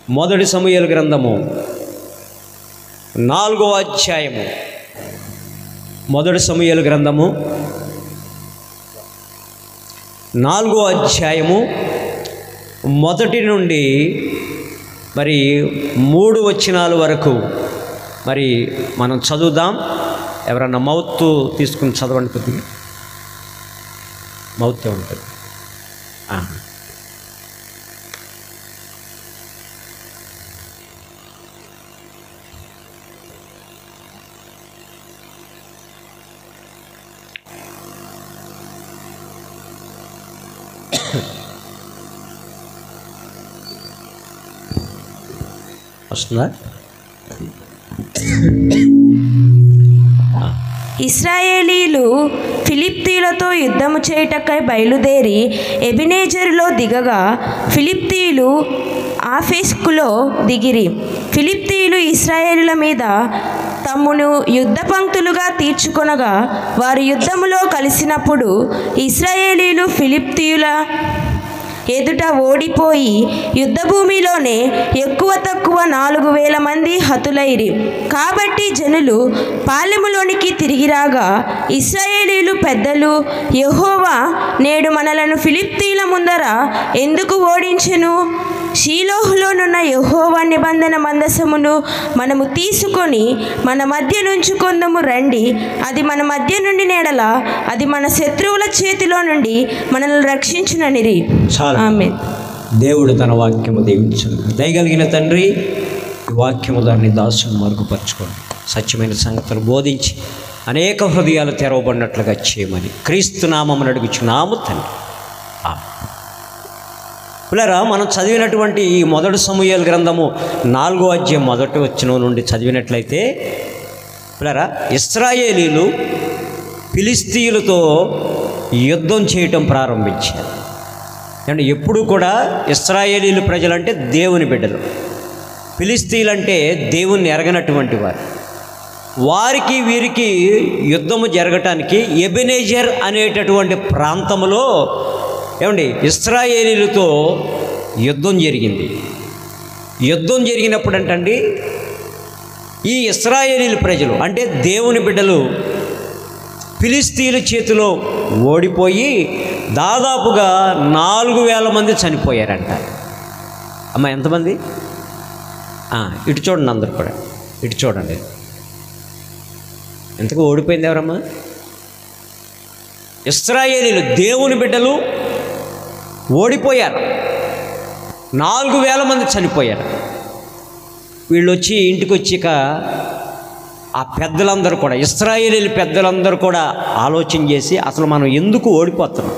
మొదటి సమూయేలు గ్రంథము 4వ అధ్యాయము. మొదటి సమూయేలు గ్రంథము 4వ అధ్యాయము 1 నుండి మరి 3 వచనాల వరకు మరి మనం చదువుదాం. ఎవరన్నా మౌత్ తీసుకుని చదవండి, కొద్దిగా మౌత్ ఉంటుంది. వస్తుందా? ఇశ్రాయేలీలు ఫిలిష్తీయులతో యుద్ధము చేయుటకై బయలుదేరి ఎబెనేజరులో దిగగా ఫిలిష్తీయులు ఆఫెకులో దిగిరి. ఫిలిష్తీయులు ఇశ్రాయేలీయుల మీద తమ్మును యుద్ధ పంక్తులుగా తీర్చుకొనగా వారు యుద్ధములో కలిసినప్పుడు ఇశ్రాయేలీయులు ఫిలిష్తీయుల ఎదుట ఓడిపోయి యుద్ధభూమిలోనే ఎక్కువ తక్కువ 4,000 మంది హతులైరి. కాబట్టి జనులు పాలెములోనికి తిరిగి రాగా ఇశ్రాయేలీయులు పెద్దలు, యెహోవా నేడు మనలను ఫిలిష్తీయుల ముందర ఎందుకు ఓడించెను? షీలోహులోనున్న యెహోవా నిబంధన మందసమును మనము తీసుకొని మన మధ్య నుంచుకొందుము రండి. అది మన మధ్య నుండి నేడల అది మన శత్రువుల చేతిలో నుండి మనల్ని రక్షించుననిరి. ఆమేన్. దేవుడు తన వాక్యము దీవించును. దయగలిగిన తండ్రి, ఈ వాక్యము దాన్ని దాసును మరుగుపరచుకోండి. సత్యమైన సంగతులు బోధించి అనేక హృదయాలు తెరవబడినట్లుగా చేయమని క్రీస్తు నామమున అడుగుచున్నాము తండ్రి. పిల్లరా, మనం చదివినటువంటి ఈ మొదటి సమూయేలు గ్రంథము 4వ అధ్యాయం 1వ వచనం నుండి చదివినట్లయితే పిల్లరా, ఇశ్రాయేలీలు ఫిలిష్తీయులతో యుద్ధం చేయటం ప్రారంభించారు. అంటే ఎప్పుడు కూడా ఇశ్రాయేలీలు ప్రజలంటే దేవుని బిడ్డలు, ఫిలిష్తీయులంటే దేవుణ్ణి ఎరగనటువంటి వారు. వారికి వీరికి యుద్ధము జరగటానికి ఎబెనేజర్ అనేటటువంటి ప్రాంతంలో ఇశ్రాయేలీలతో యుద్ధం జరిగింది. యుద్ధం జరిగినప్పుడు అంటండి, ఈ ఇశ్రాయేలీల ప్రజలు అంటే దేవుని బిడ్డలు ఫిలిష్తీయుల చేతిలో ఓడిపోయి దాదాపుగా 4,000 మంది చనిపోయారంట. అమ్మ, ఎంతమంది? ఇటు చూడండి, అందరు కూడా ఇటు చూడండి. ఎంతకు ఓడిపోయింది ఎవరమ్మా? ఇశ్రాయేలీలు దేవుని బిడ్డలు ఓడిపోయారు. 4,000 మంది చనిపోయారు. వీళ్ళు వచ్చి ఇంటికి వచ్చాక ఆ పెద్దలందరూ కూడా, ఇశ్రాయేలీల పెద్దలందరూ కూడా ఆలోచన చేసి అసలు మనం ఎందుకు ఓడిపోతున్నాం,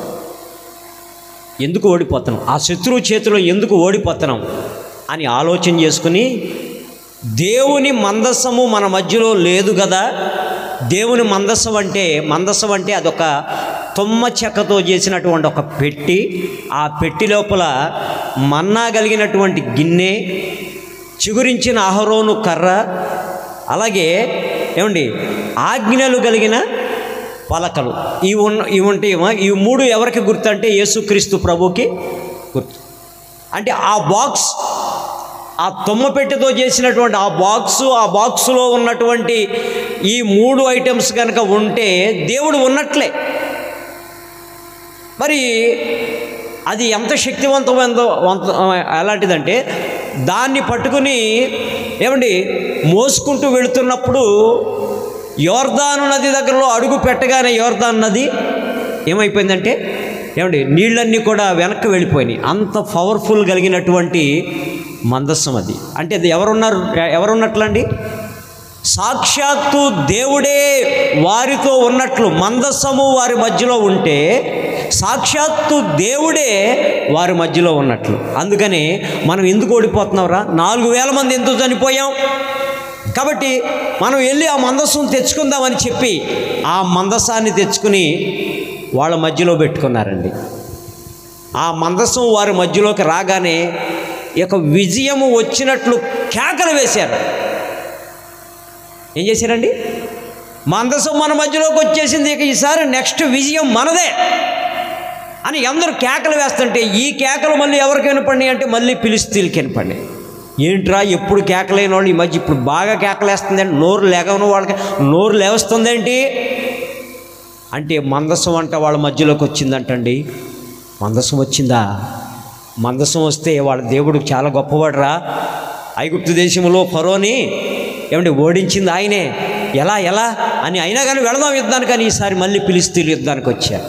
ఆ శత్రువు చేతిలో ఎందుకు ఓడిపోతున్నాం అని ఆలోచన చేసుకుని, దేవుని మందసము మన మధ్యలో లేదు కదా. దేవుని మందసం అంటే అదొక తుమ్మ చెక్కతో చేసినటువంటి ఒక పెట్టి, ఆ పెట్టి లోపల మన్నా కలిగినటువంటి గిన్నె, చిగురించిన అహరోను కర్ర, అలాగే ఆజ్ఞలు కలిగిన పలకలు, ఇవి ఉంటాయేమో. ఈ 3 ఎవరికి గుర్తు అంటే యేసుక్రీస్తు ప్రభుకి గుర్తు. అంటే ఆ బాక్స్, ఆ తుమ్మ పెట్టెతో చేసినటువంటి ఆ బాక్సులో ఉన్నటువంటి ఈ 3 ఐటమ్స్ కనుక ఉంటే దేవుడు ఉన్నట్లే. మరి అది ఎంత శక్తివంతమైందో, ఎలాంటిదంటే దాన్ని పట్టుకుని మోసుకుంటూ వెళుతున్నప్పుడు యోర్దాను నది దగ్గరలో అడుగు పెట్టగానే యోర్దాను నది ఏమైపోయిందంటే నీళ్ళన్నీ కూడా వెనక్కి వెళ్ళిపోయినాయి. అంత పవర్ఫుల్ కలిగినటువంటి మందస్సం అది. అంటే అది ఎవరున్నట్లండి? సాక్షాత్తు దేవుడే వారితో ఉన్నట్లు. మందస్సము వారి మధ్యలో ఉంటే సాక్షాత్తు దేవుడే వారి మధ్యలో ఉన్నట్లు. అందుకని మనం ఎందుకు ఓడిపోతున్నావురా? 4,000 మంది ఎందుకు చనిపోయాం? కాబట్టి మనం వెళ్ళి ఆ మందస్సం తెచ్చుకుందామని చెప్పి ఆ మందస్సాన్ని తెచ్చుకుని వాళ్ళ మధ్యలో పెట్టుకున్నారండి. ఆ మందస్సం వారి మధ్యలోకి రాగానే ఇక విజయము వచ్చినట్లు కేకలు వేశారు. ఏం చేశారండి? మందసం మన మధ్యలోకి వచ్చేసింది, ఇక ఈసారి నెక్స్ట్ విజయం మనదే అని అందరూ కేకలు వేస్తుంటే ఈ కేకలు మళ్ళీ ఎవరికి వినపడినాయి అంటే మళ్ళీ ఫిలిష్తీయులకి వినపడినాయి. ఏంట్రా ఎప్పుడు కేకలేని వాళ్ళు ఈ మధ్య ఇప్పుడు బాగా కేకలేస్తుందండి, నోరు లేగని వాళ్ళకి నోరు లేవస్తుందేంటి అంటే మందసం అంట వాళ్ళ మధ్యలోకి వచ్చిందంటండి. మందసం వచ్చిందా? మందసం వస్తే వాళ్ళ దేవుడు చాలా గొప్పవాడురా. ఐగుప్తు దేశంలో ఫరోని ఓడించింది ఆయనే. ఎలా అని అయినా కానీ వెళదాం యుద్ధానికి అని ఈసారి మళ్ళీ ఫిలిష్తీయులు యుద్ధానికి వచ్చారు.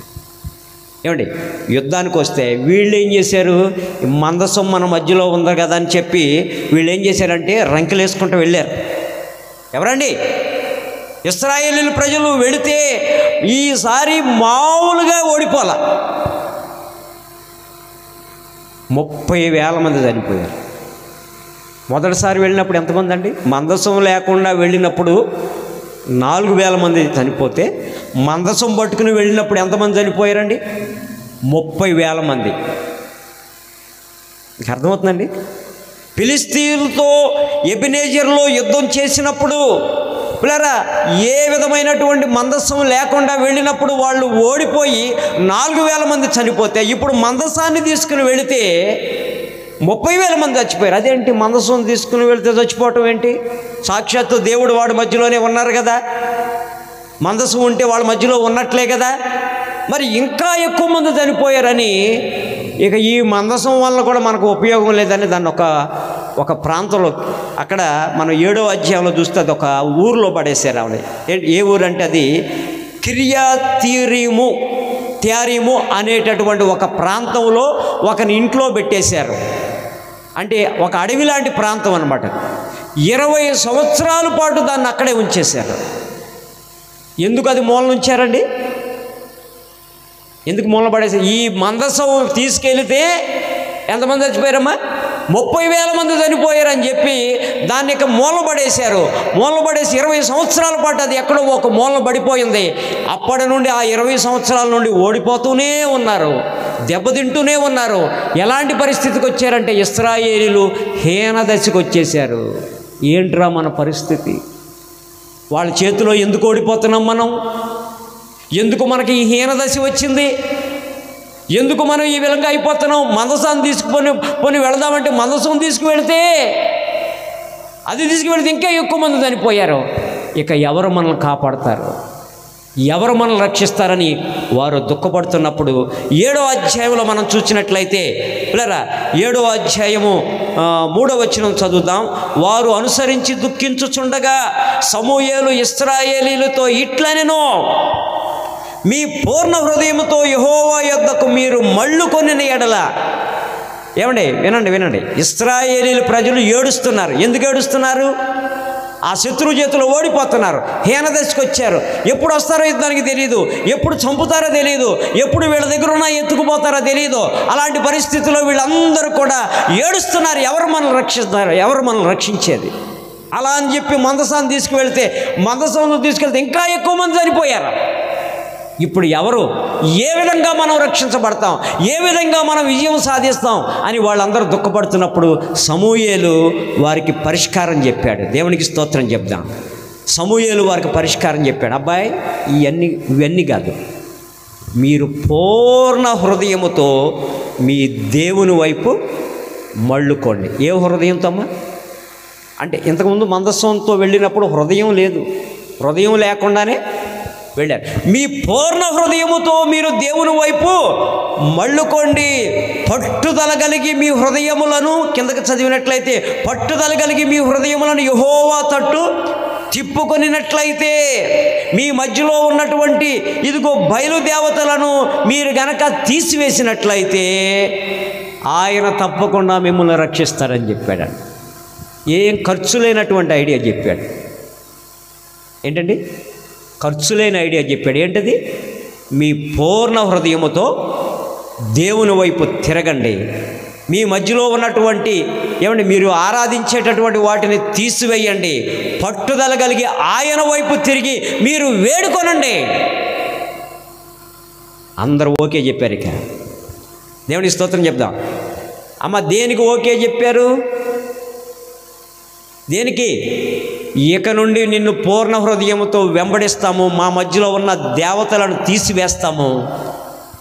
యుద్ధానికి వస్తే వీళ్ళు ఏం చేశారు? మందసం మన మధ్యలో ఉంది కదా అని చెప్పి వీళ్ళు ఏం చేశారంటే రంకెలు వేసుకుంటూ వెళ్ళారు. ఎవరండి? ఇశ్రాయేలీయుల ప్రజలు వెళితే ఈసారి మామూలుగా ఓడిపోలా. 30,000 మంది చనిపోయారు. మొదటిసారి వెళ్ళినప్పుడు ఎంతమంది అండి? మందసం లేకుండా వెళ్ళినప్పుడు 4,000 మంది చనిపోతే మందసం పట్టుకుని వెళ్ళినప్పుడు ఎంతమంది చనిపోయారండి? 30,000 మంది. మీకు అర్థమవుతుందండి? ఫిలిష్తీయులతో ఎబెనేజర్లో యుద్ధం చేసినప్పుడు పిల్లరా ఏ విధమైనటువంటి మందసం లేకుండా వెళ్ళినప్పుడు వాళ్ళు ఓడిపోయి 4,000 మంది చనిపోతే ఇప్పుడు మందసాన్ని తీసుకుని వెళితే 30,000 మంది చచ్చిపోయారు. అదేంటి మందసం తీసుకుని వెళితే చచ్చిపోవటం ఏంటి? సాక్షాత్తు దేవుడు వాడి మధ్యలోనే ఉన్నారు కదా, మందసం ఉంటే వాళ్ళ మధ్యలో ఉన్నట్లే కదా, మరి ఇంకా ఎక్కువ మంది చనిపోయారని ఇక ఈ మందసం వల్ల కూడా మనకు ఉపయోగం లేదని దాన్ని ఒక ప్రాంతంలో అక్కడ మనం 7వ అధ్యాయంలో చూస్తే అది ఒక ఊరిలో పడేశారు. ఆవిడ ఏ ఊరు అంటే అది త్యారీము అనేటటువంటి ఒక ప్రాంతంలో ఒకని ఇంట్లో పెట్టేశారు. అంటే ఒక అడవి లాంటి ప్రాంతం అన్నమాట. 20 సంవత్సరాల పాటు దాన్ని అక్కడే ఉంచేశారు. ఎందుకు అది మూలన ఉంచారండి? ఎందుకు మూలన పడేశారు? ఈ మందసం తీసుకెళితే ఎంతమంది చచ్చిపోయారమ్మా? 30,000 మంది చనిపోయారని చెప్పి దాన్ని ఇక మూలబడేశారు. మూలబడేసి 20 సంవత్సరాల పాటు అది ఎక్కడో ఒక మూలన పడిపోయింది. అప్పటి నుండి ఆ 20 సంవత్సరాల నుండి ఓడిపోతూనే ఉన్నారు, దెబ్బతింటూనే ఉన్నారు. ఎలాంటి పరిస్థితికి వచ్చారంటే ఇశ్రాయేలీయులు హీన దశకు వచ్చేశారు. ఏంట్రా మన పరిస్థితి? వాళ్ళ చేతిలో ఎందుకు ఓడిపోతున్నాం మనం? ఎందుకు మనకి ఈ హీన దశ వచ్చింది? ఎందుకు మనం ఈ విధంగా అయిపోతున్నాం? మందసాన్ని తీసుకుని వెళదామంటే మందసం తీసుకువెళితే ఇంకా ఎక్కువ మంది చనిపోయారు. ఇక ఎవరు మనల్ని కాపాడతారు? ఎవరు మనల్ని రక్షిస్తారని వారు దుఃఖపడుతున్నప్పుడు 7వ అధ్యాయంలో మనం చూసినట్లయితే పిల్లరా 7వ అధ్యాయము 3వ వచనం చదువుదాం. వారు అనుసరించి దుఃఖించుచుండగా సమూయేలు ఇశ్రాయేలీయులతో ఇట్లనెను, మీ పూర్ణ హృదయముతో యెహోవా యొద్దకు మీరు మళ్ళుకొనిన ఎడల. వినండి. ఇశ్రాయేలీయుల ప్రజలు ఏడుస్తున్నారు. ఎందుకు ఏడుస్తున్నారు? ఆ శత్రువు చేతిలో ఓడిపోతున్నారు, హీనదశకు వచ్చారు. ఎప్పుడు వస్తారో యుద్ధానికి తెలియదు, ఎప్పుడు చంపుతారో తెలియదు, ఎప్పుడు వీళ్ళ దగ్గర ఉన్నా ఎత్తుకుపోతారో తెలియదు. అలాంటి పరిస్థితుల్లో వీళ్ళందరూ కూడా ఏడుస్తున్నారు. ఎవరు మనల్ని రక్షిస్తారు? ఎవరు మనల్ని రక్షించేది? అలా అని చెప్పి మందసాన్ని తీసుకువెళ్తే ఇంకా ఎక్కువ మంది చనిపోయారు. ఇప్పుడు ఎవరు? ఏ విధంగా మనం రక్షించబడతాం? ఏ విధంగా మనం విజయం సాధిస్తాం అని వాళ్ళందరూ దుఃఖపడుతున్నప్పుడు సమూయేలు వారికి పరిష్కారం చెప్పాడు. దేవునికి స్తోత్రం చెప్దాం. సమూయేలు వారికి పరిష్కారం చెప్పాడు. అబ్బాయి ఇవన్నీ కాదు, మీరు పూర్ణ హృదయముతో మీ దేవుని వైపు మళ్ళుకోండి. ఏ హృదయంతో అమ్మా? అంటే ఇంతకుముందు మందస్సంతో వెళ్ళినప్పుడు హృదయం లేదు, హృదయం లేకుండానే వెళ్ళారు. మీ పూర్ణ హృదయముతో మీరు దేవుని వైపు మళ్ళుకోండి. పట్టుదల కలిగి మీ హృదయములను, కిందకి చదివినట్లయితే పట్టుదల కలిగి మీ హృదయములను యెహోవా తట్టు తిప్పుకొనినట్లయితే, మీ మధ్యలో ఉన్నటువంటి ఇదిగో బయలుదేవతలను మీరు గనక తీసివేసినట్లయితే ఆయన తప్పకుండా మిమ్మల్ని రక్షిస్తారని చెప్పాడు. ఏం ఖర్చు లేనటువంటి ఐడియా చెప్పాడు. ఏంటండి? ఖర్చు లేని ఐడియా చెప్పాడు. ఏంటది? మీ పూర్ణ హృదయముతో దేవుని వైపు తిరగండి. మీ మధ్యలో ఉన్నటువంటి మీరు ఆరాధించేటటువంటి వాటిని తీసివేయండి. పట్టుదల కలిగి ఆయన వైపు తిరిగి మీరు వేడుకొనండి. అందరూ ఓకే చెప్పారు. ఇక దేవుని స్తోత్రం చెప్దాం. అమ్మ దేనికి ఓకే చెప్పారు? దేనికి? ఇక నుండి నిన్ను పూర్ణ హృదయముతో వెంబడిస్తాము, మా మధ్యలో ఉన్న దేవతలను తీసివేస్తాము,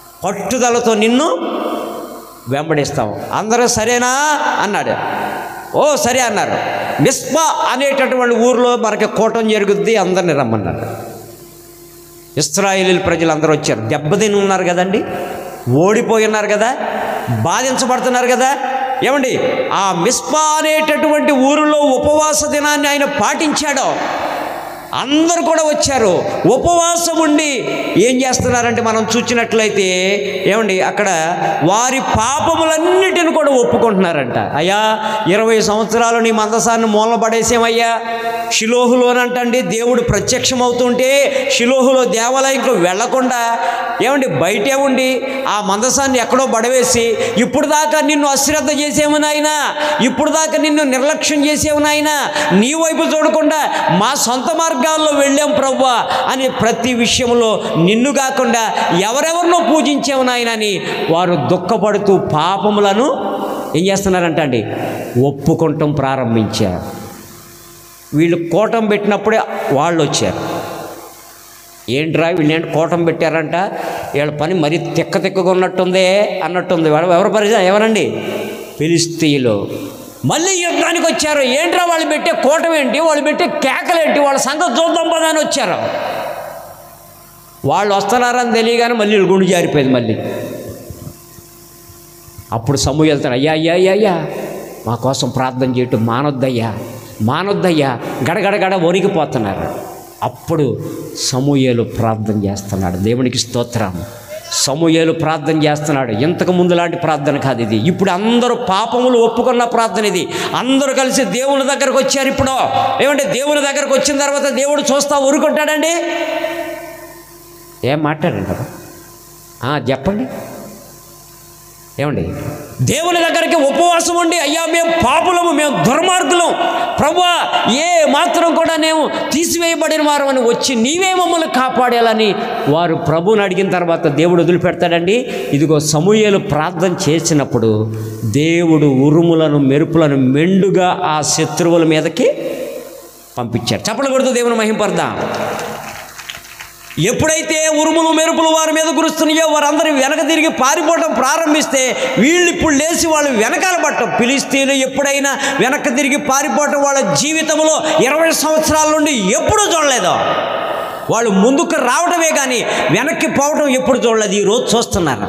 పట్టుదలతో నిన్ను వెంబడిస్తాము. అందరూ సరేనా అన్నాడు. ఓ సరే అన్నారు. మిస్పా అనేటటువంటి ఊరిలో మనకి కూటం జరుగుద్ది, అందరిని రమ్మన్నారు. ఇశ్రాయేలీయుల ప్రజలు అందరూ వచ్చారు. దెబ్బతిని ఉన్నారు కదండి, ఓడిపోయి ఉన్నారు కదా, బాధించబడుతున్నారు కదా. ఏమండి, ఆ మిస్పా అనేటటువంటి ఊరిలో ఉపవాస దినాన్ని ఆయన పాటించాడు. అందరూ కూడా వచ్చారు. ఉపవాసం ఉండి ఏం చేస్తున్నారంటే మనం చూసినట్లయితే ఏమండి, అక్కడ వారి పాపములన్నిటిని కూడా ఒప్పుకుంటున్నారంట. అయ్యా 20 సంవత్సరాలు నీ మందసాన్ని మూలన పడేసేమయ్యా. షిలోహులోనంటండి దేవుడు ప్రత్యక్షమవుతుంటే షిలోహులో దేవాలయంకు వెళ్లకుండా ఏమండి బయటే ఉండి ఆ మందసాన్ని ఎక్కడో పడవేసి, ఇప్పుడు దాకా నిన్ను అశ్రద్ధ చేసేవు నాయనా, ఇప్పుడు దాకా నిన్ను నిర్లక్ష్యం చేసేవు నాయనా, నీ వైపు చూడకుండా మా సొంత మార్గాల్లో వెళ్ళాం ప్రభువా అని ప్రతి విషయంలో నిన్ను కాకుండా ఎవరెవరినో పూజించావు నాయనా అని వారు దుఃఖపడుతూ పాపములను ఏం చేస్తున్నారంట అండి, ఒప్పుకుంటాం ప్రారంభించారు. వీళ్ళు కూటం పెట్టినప్పుడే వాళ్ళు వచ్చారు. ఏంట్రా వీళ్ళేంటి కూటం పెట్టారంట, వీళ్ళ పని మరీ తిక్కగా ఉన్నట్టుందే అన్నట్టుంది. ఎవరు పరిచయం ఎవరండి, ఫిలిష్తీయులు. మళ్ళీ యుద్ధానికి వచ్చారు. ఏంట్రా వాళ్ళు పెట్టే కూటం ఏంటి, వాళ్ళు పెట్టే కేకలేంటి, వాళ్ళ సంగతి చూద్దాం పదా అని వచ్చారు. వాళ్ళు వస్తున్నారని తెలియగానే మళ్ళీ గుండు జారిపోయింది. మళ్ళీ అప్పుడు సమూయేలు వెళ్తాడు, అయ్యా అయ్యా అయ్యా అయ్యా మా కోసం ప్రార్థన చేయటం మానొద్దయ్యా గడగడగడ వణికిపోతున్నారు. అప్పుడు సమూయేలు ప్రార్థన చేస్తున్నాడు. దేవునికి స్తోత్రం. సమూయేలు ప్రార్థన చేస్తున్నాడు. ఇంతకు ముందు లాంటి ప్రార్థన కాదు ఇది. ఇప్పుడు అందరూ పాపములు ఒప్పుకున్న ప్రార్థన ఇది. అందరూ కలిసి దేవుని దగ్గరకు వచ్చారు. ఇప్పుడు ఏమంటే దేవుని దగ్గరకు వచ్చిన తర్వాత దేవుడు చూస్తా ఊరుకుంటాడండి? ఏం మాట్లాడండి కదా, చెప్పండి. ఏమండి, దేవుని దగ్గరికి ఉపవాసం ఉండి, అయ్యా మేము పాపులము, మేము దుర్మార్గులం ప్రభువా, ఏ మాత్రం కూడా మేము తీసివేయబడిన వారు అని వచ్చి నీవే మమ్మల్ని కాపాడాలని వారు ప్రభువుని అడిగిన తర్వాత దేవుడు వదిలిపెడతాడండి. ఇదిగో సమూయేలు ప్రార్థన చేసినప్పుడు దేవుడు ఉరుములను మెరుపులను మెండుగా ఆ శత్రువుల మీదకి పంపించాడు. చప్పట్లు కొడుతూ దేవుని మహింపడదాం. ఎప్పుడైతే ఉరుములు మెరుపులు వారి మీద కురుస్తున్నాయో వారందరూ వెనక తిరిగి పారిపోవడం ప్రారంభిస్తే వీళ్ళు ఇప్పుడు లేచి వాళ్ళు వెనకాల పట్టం. ఫిలిష్తీయులు ఎప్పుడైనా వెనక్కి తిరిగి పారిపోవటం వాళ్ళ జీవితంలో 20 సంవత్సరాల నుండి ఎప్పుడూ చూడలేదు. వాళ్ళు ముందుకు రావడమే కానీ వెనక్కి పోవడం ఎప్పుడు చూడలేదు. ఈరోజు చూస్తున్నారు.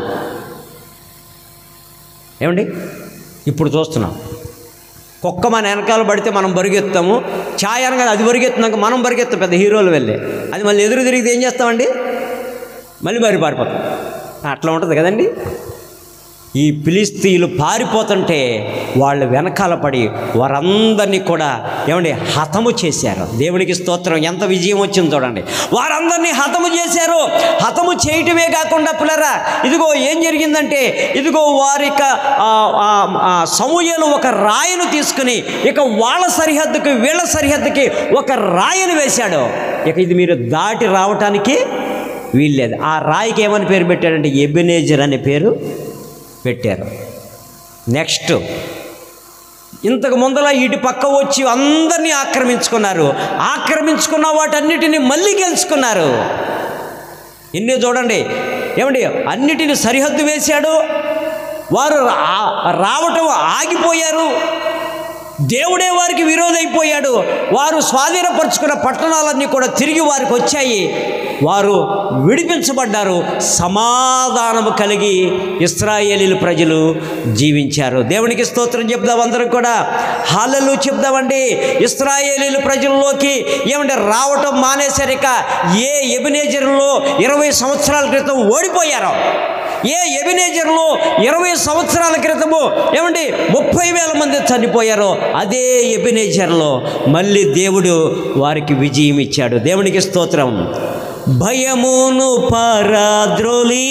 ఏమండి, ఇప్పుడు చూస్తున్నాం. కుక్క మన వెనకాల పడితే మనం బరిగెత్తాము, ఛాయ్ అనగా అది బరిగెత్తున్నాక మనం బరిగెత్తాం పెద్ద హీరోలు వెళ్ళి. అది మళ్ళీ ఎదురు తిరిగితే ఏం చేస్తామండి, మళ్ళీ పారిపోతాం. అట్లా ఉంటుంది కదండి. ఈ ఫిలిష్తీయులు పారిపోతుంటే వాళ్ళు వెనకాల పడి వారందరినీ కూడా ఏమండి హతము చేశారు. దేవునికి స్తోత్రం. ఎంత విజయం వచ్చింది చూడండి. వారందరినీ హతము చేశారు. హతము చేయటమే కాకుండా పిల్లరా, ఇదిగో ఏం జరిగిందంటే, ఇదిగో వారి సమూయేలు ఒక రాయిని తీసుకుని ఇక వాళ్ళ సరిహద్దుకి వీళ్ళ సరిహద్దుకి ఒక రాయిని వేశాడు. ఇక ఇది మీరు దాటి రావటానికి వీల్లేదు. ఆ రాయికి ఏమని పేరు పెట్టాడంటే ఎబెనేజర్ అనే పేరు పెట్టారు. నెక్స్ట్, ఇంతకు ముందల ఇటు పక్క వచ్చి అందరినీ ఆక్రమించుకున్నారు. ఆక్రమించుకున్న వాటన్నిటిని మళ్ళీ గెలుచుకున్నారు. ఇన్ని చూడండి. ఏమండి, అన్నిటిని సరిహద్దు వేశాడు. వారు రావటం ఆగిపోయారు. దేవుడే వారికి విరోధైపోయాడు. వారు స్వాధీనపరుచుకున్న పట్టణాలన్నీ కూడా తిరిగి వారికి వచ్చాయి. వారు విడిపించబడ్డారు. సమాధానము కలిగి ఇశ్రాయేలీయుల ప్రజలు జీవించారు. దేవునికి స్తోత్రం చెప్దాం. అందరం కూడా హల్లెలూయా చెప్దామండి. ఇశ్రాయేలీయుల ప్రజల్లోకి ఏమంటే రావటం మానేశారు. ఇక ఏ ఎబెనేజరులో 20 సంవత్సరాల క్రితం ఓడిపోయారో, ఏ ఎబెనేజర్లో 20 సంవత్సరాల క్రితము ఏమండి 30,000 మంది చనిపోయారో, అదే ఎబెనేజర్లో మళ్ళీ దేవుడు వారికి విజయం ఇచ్చాడు. దేవునికి స్తోత్రం. భయమును పరాద్రోలి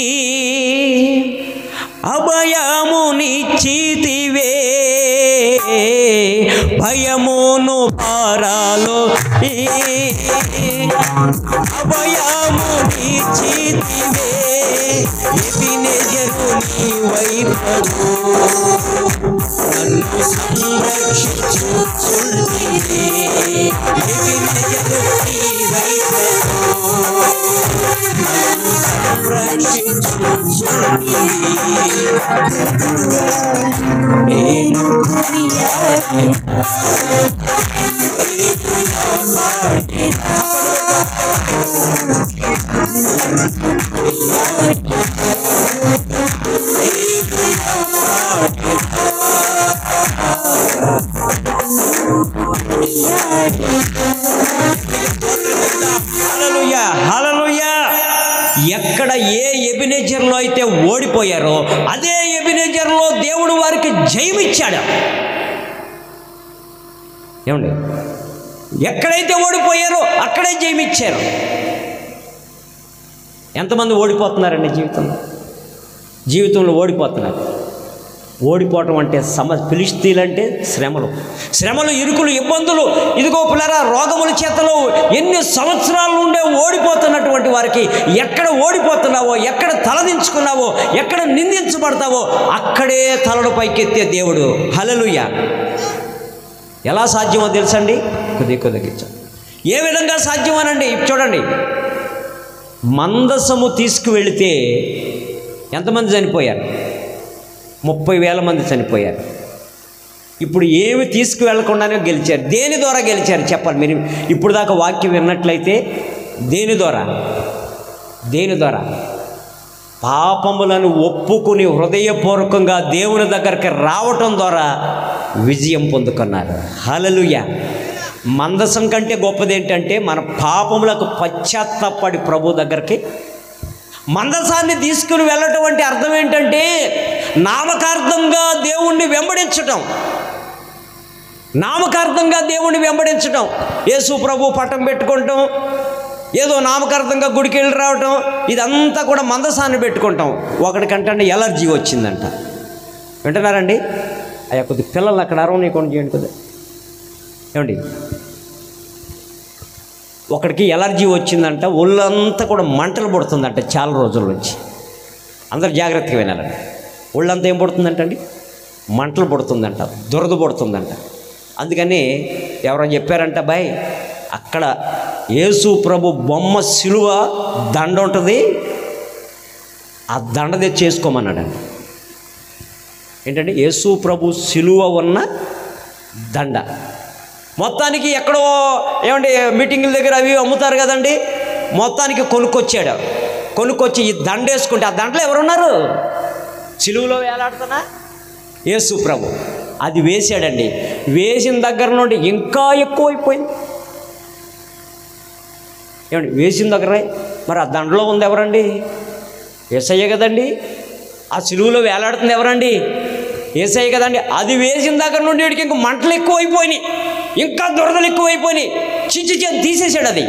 అభయమునిచ్చితివే, భయమును పారాలో అభయమునిచ్చితివే, ఎబెనేజరు నీవైపడు నన్ను సంరక్షించుచుంటివే, ఎబెనేజరు నీవైపడు నన్ను సంరక్షించుచుంటివే. నేను హల్లెలూయా, హల్లెలూయా. ఎక్కడ ఏ ఎబెనెజర్లో అయితే ఓడిపోయారో అదే ఎబెనెజర్లో దేవుడు వారికి జయమిచ్చాడు. ఏమండి, ఎక్కడైతే ఓడిపోయారో అక్కడే జయమిచ్చారు. ఎంతమంది ఓడిపోతున్నారండి జీవితంలో ఓడిపోతున్నారు. ఓడిపోవటం అంటే ఫిలిష్తీయులంటే శ్రమలు, ఇరుకులు, ఇబ్బందులు, ఇదిగో పిల్లరా రోగముల చేతలో ఎన్ని సంవత్సరాల నుండే ఓడిపోతున్నటువంటి వారికి ఎక్కడ ఓడిపోతున్నావో, ఎక్కడ తలదించుకున్నావో, ఎక్కడ నిందించబడతావో అక్కడే తలడు పైకెత్తే దేవుడు. హల్లెలూయా. ఎలా సాధ్యమో తెలుసండి? కొద్దిగా ఏ విధంగా సాధ్యమోనండి చూడండి. మందసము తీసుకువెళితే ఎంతమంది చనిపోయారు? 30,000 మంది చనిపోయారు. ఇప్పుడు ఏమి తీసుకువెళ్లకుండానే గెలిచారు. దేని ద్వారా గెలిచారు చెప్పాలి మీరు? ఇప్పుడు దాకా వాక్యం విన్నట్లయితే దేని ద్వారా? పాపములను ఒప్పుకుని హృదయపూర్వకంగా దేవుని దగ్గరికి రావటం ద్వారా విజయం పొందుకున్నారు. హల్లెలూయా. మందసం కంటే గొప్పది ఏంటంటే మన పాపములకు పశ్చాత్తాపడి ప్రభు దగ్గరికి మందసాన్ని తీసుకుని వెళ్ళటం అంటే అర్థం ఏంటంటే నామకార్థంగా దేవుణ్ణి వెంబడించటం. యేసు ప్రభు పటం పెట్టుకుంటాం, ఏదో నామకార్థంగా గుడికి వెళ్ళి రావటం, ఇదంతా కూడా మందసాన్ని పెట్టుకుంటాం. ఒకటికంటే ఎలర్జీ వచ్చిందంట. వింటున్నారండి? అయ్యా కొద్ది పిల్లలు అక్కడ అరవనీయకుండా చేయండి కొద్దిగా. ఏమండి, ఒకడికి ఎలర్జీ వచ్చిందంట, ఒళ్ళంతా కూడా మంటలు పడుతుందంట చాలా రోజుల నుంచి. అందరు జాగ్రత్తగా వినాలండి. ఒళ్ళంతా ఏం పడుతుందంటండి? మంటలు పడుతుందంట, దురద పడుతుందంట. అందుకని ఎవరో చెప్పారంట, బాయ్ అక్కడ యేసు ప్రభు బొమ్మ సిలువ దండ ఉంటుంది, ఆ దండ తెచ్చి చేసుకోమన్నాడండి. ఏంటంటే యేసు ప్రభు సిలువ ఉన్న దండ. మొత్తానికి ఎక్కడో ఏమంటే మీటింగుల దగ్గర అవి అమ్ముతారు కదండి, మొత్తానికి కొనుక్కొచ్చి ఈ దండ వేసుకుంటే ఆ దండలో ఎవరున్నారు? సిలువలో వేలాడుతున్నా యేసు ప్రభు. అది వేసాడండి. వేసిన దగ్గర నుండి ఇంకా ఎక్కువైపోయింది. ఏమండి, వేసిన దగ్గర మరి ఆ దండలో ఉంది ఎవరండి? యేసయ్య కదండి. ఆ సిలువలో వేలాడుతుంది ఎవరండి? యేసయ్య కదండి. అది వేసిన దగ్గర నుండి వీడికి ఇంకా మంటలు ఎక్కువైపోయినాయి, ఇంకా దురదలు ఎక్కువైపోయినాయి. చిచ్చి తీసేసాడు. అది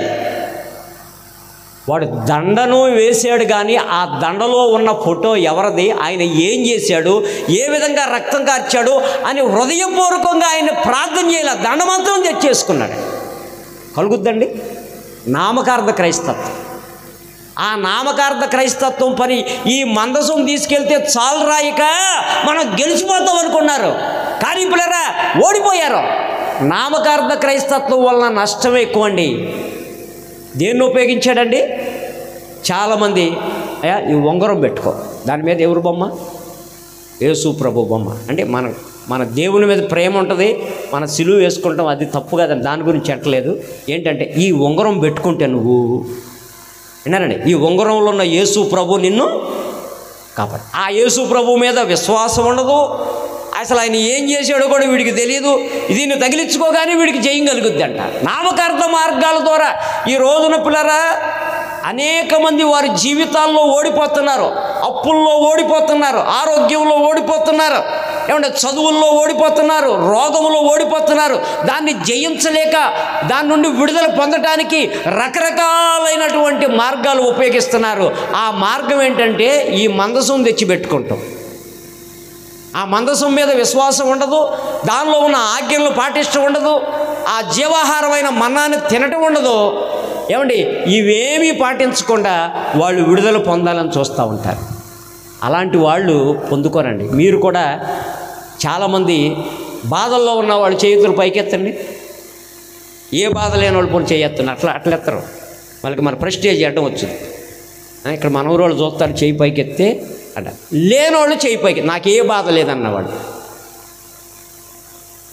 వాడు దండను వేసాడు, కానీ ఆ దండలో ఉన్న ఫోటో ఎవరిది, ఆయన ఏం చేశాడు, ఏ విధంగా రక్తం కార్చాడు అని హృదయపూర్వకంగా ఆయన ప్రార్థన చేయాలి. దండ మాత్రం తెచ్చేసుకున్నాడు. కలుగుద్దండి నామకార్థ క్రైస్తత్వం. ఆ నామకార్థ క్రైస్తత్వం పని ఈ మందసం తీసుకెళ్తే చాలు రాయిక మనం గెలిచిపోతాం అనుకున్నారు, కానీ పిల్లరా ఓడిపోయారు. నామకార్థ క్రైస్తత్వం వలన నష్టమే ఎక్కువ అండి. దేన్ని ఉపయోగించాడండి? చాలామంది అయ్యా ఈ ఉంగరం పెట్టుకో, దాని మీద ఎవరు బొమ్మ? యేసు ప్రభు బొమ్మ. అంటే మన దేవుని మీద ప్రేమ ఉంటుంది, మన సిలువ వేసుకుంటాం, అది తప్పు కదండి, దాని గురించి అంటలేదు. ఏంటంటే ఈ ఉంగరం పెట్టుకుంటే నువ్వు విన్నారండి, ఈ ఉంగరంలో ఉన్న యేసు ప్రభు నిన్ను కాపాడు. ఆ యేసు ప్రభు మీద విశ్వాసం ఉండదు, అసలు ఆయన ఏం చేశాడో కూడా వీడికి తెలియదు. దీన్ని తగిలించుకోగానే వీడికి జయం కలుగుద్ది అంట. నామకార్థ మార్గాల ద్వారా ఈ రోజున పిల్లరా అనేక మంది వారి జీవితాల్లో ఓడిపోతున్నారు, అప్పుల్లో ఓడిపోతున్నారు, ఆరోగ్యంలో ఓడిపోతున్నారు, ఏమంటే చదువుల్లో ఓడిపోతున్నారు, రోగములో ఓడిపోతున్నారు. దాన్ని జయించలేక దాని నుండి విడుదల పొందడానికి రకరకాలైనటువంటి మార్గాలు ఉపయోగిస్తున్నారు. ఆ మార్గం ఏంటంటే ఈ మందసం తెచ్చిపెట్టుకుంటాం. ఆ మందసం మీద విశ్వాసం ఉండదు, దానిలో ఉన్న ఆజ్ఞలను పాటించడం ఉండదు, ఆ జీవాహారమైన మన్నాన్ని తినటం ఉండదు. ఏమండి, ఇవేమీ పాటించకుండా వాళ్ళు విడుదల పొందాలని చూస్తూ ఉంటారు. అలాంటి వాళ్ళు పొందుకోరండి. మీరు కూడా చాలామంది బాధల్లో ఉన్న వాళ్ళు చేతులు పైకెత్తండి. ఏ బాధ లేని వాళ్ళు పోనీ చేయెత్తండి. అట్లా ఎత్తరు, వాళ్ళకి మన ప్రెస్టేజ్ అడ్డం వచ్చింది. ఇక్కడ మన ఊరోళ్ళు చూస్తారు చేయి పైకెత్తే అంట, లేనోళ్ళు చేయి పైకి, నాకే బాధ లేదన్నవాడు.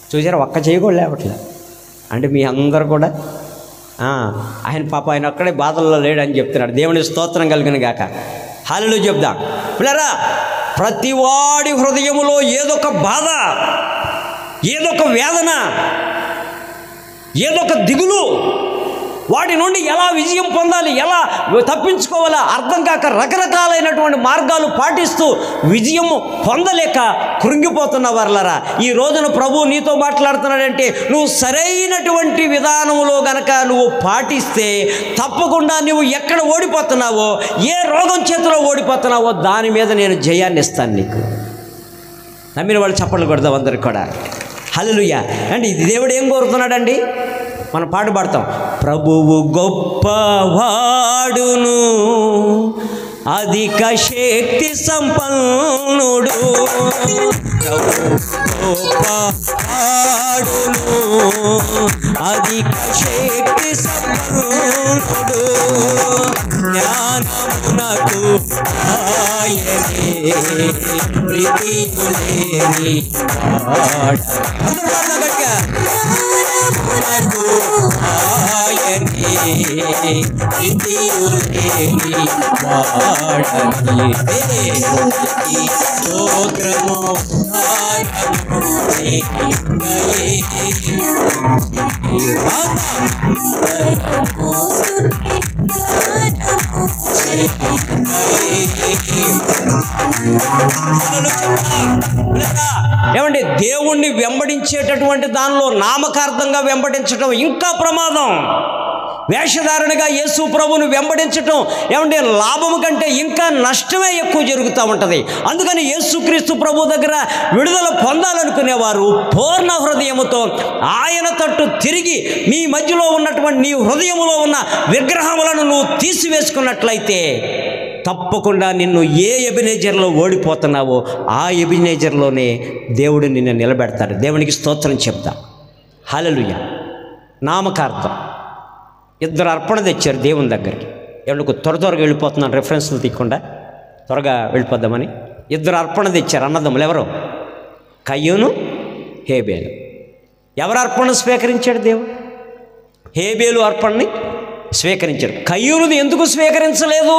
చూసారా, ఒక్క చేయి కూడా లేవట్లే. అంటే మీ అందరు కూడా ఆయన పాప ఆయన ఒక్కడే బాధల్లో లేడని చెప్తున్నాడు. దేవుని స్తోత్రం కలిగిన గాక. హల్లెలూయా చెప్దాం పిల్లరా. ప్రతివాడి హృదయములో ఏదొక బాధ, ఏదొక వేదన, ఏదొక దిగులు, వాటి నుండి ఎలా విజయం పొందాలి, ఎలా తప్పించుకోవాలా అర్థం కాక రకరకాలైనటువంటి మార్గాలు పాటిస్తూ విజయము పొందలేక కృంగిపోతున్న వారలారా, ఈ రోజున ప్రభు నీతో మాట్లాడుతున్నాడంటే నువ్వు సరైనటువంటి విధానంలో గనక నువ్వు పాటిస్తే తప్పకుండా నువ్వు ఎక్కడ ఓడిపోతున్నావో, ఏ రోగం చేతిలో ఓడిపోతున్నావో దాని మీద నేను జయాన్ని ఇస్తాను నీకు. నమ్మిన వాళ్ళు చప్పట్లు కొడదాం అందరికి కూడా. హల్లెలూయా. అంటే ఇది దేవుడు ఏం కోరుతున్నాడండి? మనం పాట పాడతాం, ప్రభువు గొప్పవాడును, అధిక శక్తి సంపన్నుడు, ప్రభువు గొప్పవాడును, అధిక శక్తి సంపన్నుడు, జ్ఞానమునకు ఆయనే ప్రీతియులేని వాడ. ఆయనే ప్రీతియులేని వాడని స్తోత్రము ఏమండి, దేవుణ్ణి వెంబడించేటటువంటి దానిలో నామకార్థంగా వెంబడించడం ఇంకా ప్రమాదం. వేషధారణగా యేసు ప్రభువును వెంబడించటం ఏమంటే లాభము కంటే ఇంకా నష్టమే ఎక్కువ జరుగుతూ ఉంటుంది. అందుకని యేసుక్రీస్తు ప్రభు దగ్గర విడుదల పొందాలనుకునేవారు పూర్ణ హృదయముతో ఆయన తట్టు తిరిగి మీ మధ్యలో ఉన్నటువంటి నీ హృదయములో ఉన్న విగ్రహములను నువ్వు తీసివేసుకున్నట్లయితే తప్పకుండా నిన్ను ఏ ఎబినేజర్లో ఓడిపోతున్నావో ఆ ఎబినేజర్లోనే దేవుడు నిన్ను నిలబెడతాడు. దేవునికి స్తోత్రం చెప్తా. హల్లెలూయా. నామకార్థం ఇద్దరు అర్పణ తెచ్చారు దేవుని దగ్గరికి. ఎవరికి త్వరగా వెళ్ళిపోతున్నాను, రెఫరెన్స్లు తీయకుండా త్వరగా వెళ్ళిపోద్దామని. ఇద్దరు అర్పణ తెచ్చారు అన్నదమ్ములు. ఎవరు? కయ్యూను, హేబేలు. ఎవరు అర్పణ స్వీకరించాడు? దేవుడు హేబేలు అర్పణని స్వీకరించాడు. కయ్యూనుది ఎందుకు స్వీకరించలేదు?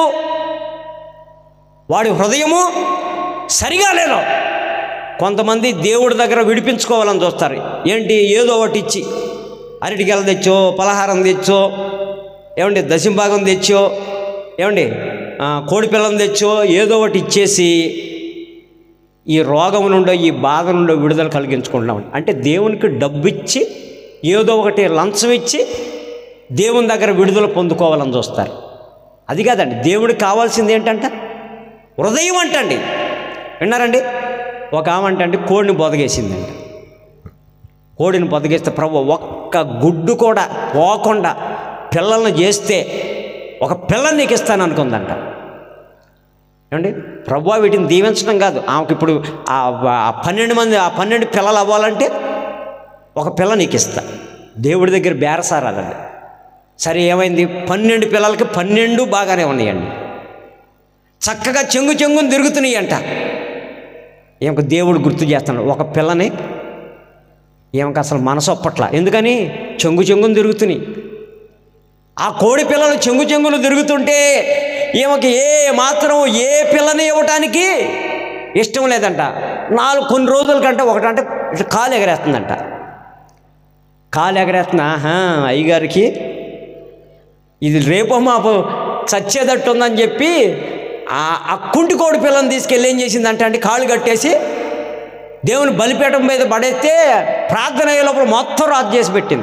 వాడి హృదయము సరిగా లేదు. కొంతమంది దేవుడి దగ్గర విడిపించుకోవాలని చూస్తారు. ఏంటి, ఏదో ఒకటి ఇచ్చి అరటికెల తెచ్చో, పలహారం తెచ్చో, ఏమండి దశంభాగం తెచ్చో, ఏమండి కోడి పిల్లని తెచ్చో, ఏదో ఒకటి ఇచ్చేసి ఈ రోగం నుండో ఈ బాధ నుండో విడుదల కలిగించుకుంటున్నాం. అంటే దేవునికి డబ్బు ఇచ్చి ఏదో ఒకటి లంచం ఇచ్చి దేవుని దగ్గర విడుదల పొందుకోవాలని చూస్తారు. అది కాదండి, దేవుడికి కావాల్సింది ఏంటంట? హృదయం అంటండి. విన్నారండి? ఒక ఆమె అంటండి కోడిని బొదగేసిందంట. కోడిని బొదగేస్తే ప్రభు ఒక్క గుడ్డు కూడా పోకుండా పిల్లల్ని చేస్తే ఒక పిల్లని నీకు ఇస్తాను అనుకుందంట. ఏమండి, ప్రభు వీటిని దీవించడం కాదు, ఆమెకు ఇప్పుడు ఆ 12 పిల్లలు అవ్వాలంటే ఒక పిల్ల నీకు ఇస్తా. దేవుడి దగ్గర బేరసారాలండి. సరే ఏమైంది? 12 పిల్లలకి 12 బాగానే ఉన్నాయండి, చక్కగా చెంగుని తిరుగుతున్నాయి అంట. ఏమకు దేవుడు గుర్తు చేస్తున్నాడు, ఒక పిల్లని ఏమకు అసలు మనసు ఒప్పట్ల. ఎందుకని? చెంగుని తిరుగుతున్నాయి. ఆ కోడి పిల్లలు చెంగును తిరుగుతుంటే ఈమెకి ఏ పిల్లని ఇవ్వటానికి ఇష్టం లేదంట. కొన్ని రోజుల కంటే ఒకటంటే కాలు ఎగరేస్తుందంట. కాలు ఎగరేస్తున్నా, అయ్యగారికి ఇది రేపో మాపు చచ్చేదట్టు ఉందని చెప్పి ఆ కుంటి కోడి పిల్లని తీసుకెళ్ళి ఏం చేసిందంట అంటే కాళ్ళు కట్టేసి దేవుని బలిపీఠం మీద పడేస్తే ప్రార్థన అయ్యే లోపల మొత్తం రాజు చేసి పెట్టింది.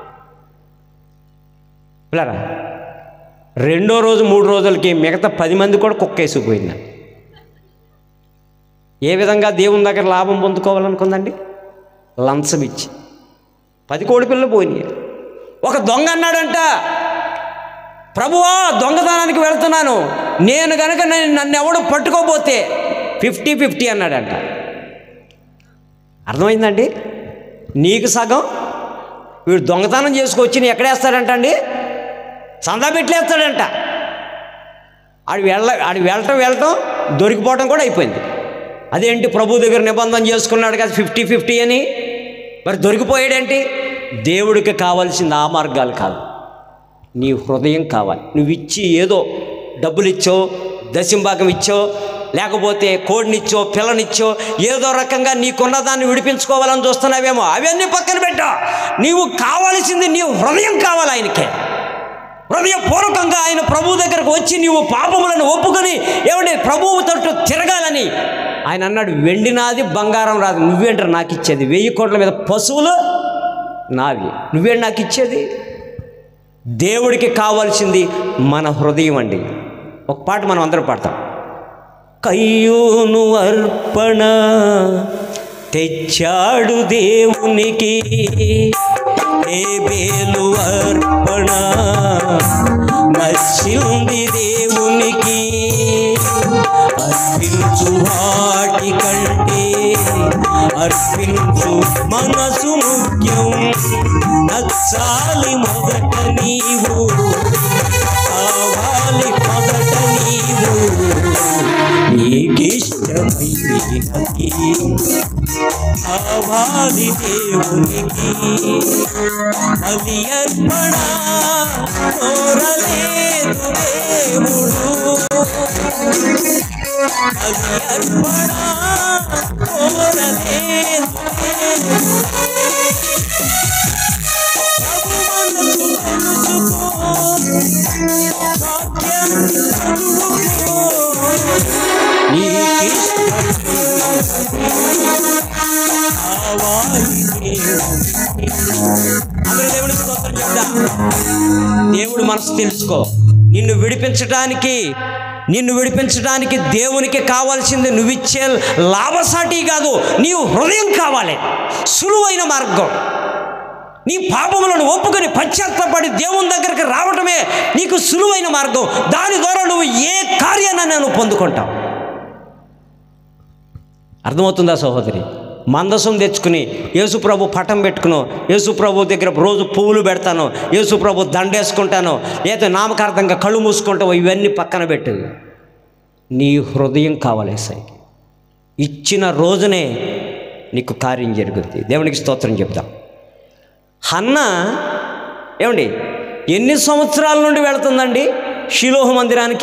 పిల్లరా, 2వ రోజు 3 రోజులకి మిగతా 10 మంది కూడా కుక్కేసిపోయింది. ఏ విధంగా దేవుని దగ్గర లాభం పొందుకోవాలనుకుందండి? లంచం ఇచ్చి 10 కోడి పిల్లలు పోయినాయి. ఒక దొంగ అన్నాడంట, ప్రభువా దొంగతనానికి వెళ్తున్నాను, నేను కనుక నన్ను ఎవడు పట్టుకోపోతే 50-50 అన్నాడంట. అర్థమైందండి? నీకు సగం, వీడు దొంగతనం చేసుకొచ్చి ఎక్కడేస్తాడంట అండి, సందా పెట్టలేస్తాడంట. ఆడు వెళ్ళటం దొరికిపోవటం కూడా అయిపోయింది. అదేంటి, ప్రభు దగ్గర నిబంధన చేసుకున్నాడు కదా 50-50 అని. మరి దొరికిపోయాడేంటి? దేవుడికి కావాల్సింది ఆ మార్గాలు కాదు, నీ హృదయం కావాలి. నువ్వు ఇచ్చి ఏదో డబ్బులు ఇచ్చో, దశంభాగం ఇచ్చో, లేకపోతే కోడినిచ్చో, పిల్లనిచ్చో, ఏదో రకంగా నీకున్న దాన్ని విడిపించుకోవాలని చూస్తున్నావేమో, అవన్నీ పక్కన పెట్టా. నీవు కావాల్సింది నీ హృదయం కావాలి ఆయనకే. హృదయపూర్వకంగా ఆయన ప్రభువు దగ్గరకు వచ్చి నీవు పాపములను ఒప్పుకొని ఏమంటే ప్రభువు తట్టు తిరగాలని ఆయన అన్నాడు. వెండి నాది, బంగారం రాదు, నువ్వేంటారు నాకు ఇచ్చేది? 1000 కోట్ల మీద పశువులు నావి, నువ్వేంటి నాకు ఇచ్చేది? దేవుడికి కావాల్సింది మన హృదయం అండి. ఒక పాట మనం అందరం పాడతాం. కయ్యూను అర్పణ తెచ్చాడు దేవునికి, హేబేలు అర్పణ నచ్చింది దేవునికి. అర్పించు వాటి కంటే అర్పించు మనసు ముఖ్యం. నచ్చాలి మొదట నీవు, కావాలి మొదట నీవు, నీకిష్టమైనది కావాలి దేవునికి. బలి అర్పణ కోరలేదు దేవుడు, బలి అర్పణ కోరలేదు. దేవుడు మనసు తెలుసుకో. నిన్ను విడిపించడానికి దేవునికి కావాల్సింది నువ్విచ్చే లాభసాటి కాదు, నీవు హృదయం కావాలి. సులువైన మార్గం. నీ పాపములను ఒప్పుకొని పశ్చాత్తాపడి దేవుని దగ్గరికి రావటమే నీకు సులువైన మార్గం. దాని ద్వారా నువ్వు ఏ కార్యాన్ని నువ్వు పొందుకుంటావు. అర్థమవుతుందా సహోదరి? మందసం తెచ్చుకుని యేసుప్రభు పటం పెట్టుకును, యేసుప్రభు దగ్గర రోజు పువ్వులు పెడతాను, యేసుప్రభు దండేసుకుంటాను, లేదా నామకార్థంగా కళ్ళు మూసుకుంటావు, ఇవన్నీ పక్కన పెట్టు. నీ హృదయం కావాలి. ఇచ్చిన రోజునే నీకు కార్యం జరుగుతుంది. దేవునికి స్తోత్రం చెప్తాం. హన్న ఏమండి ఎన్ని సంవత్సరాల నుండి వెళుతుందండి షిలోహు మందిరానికి?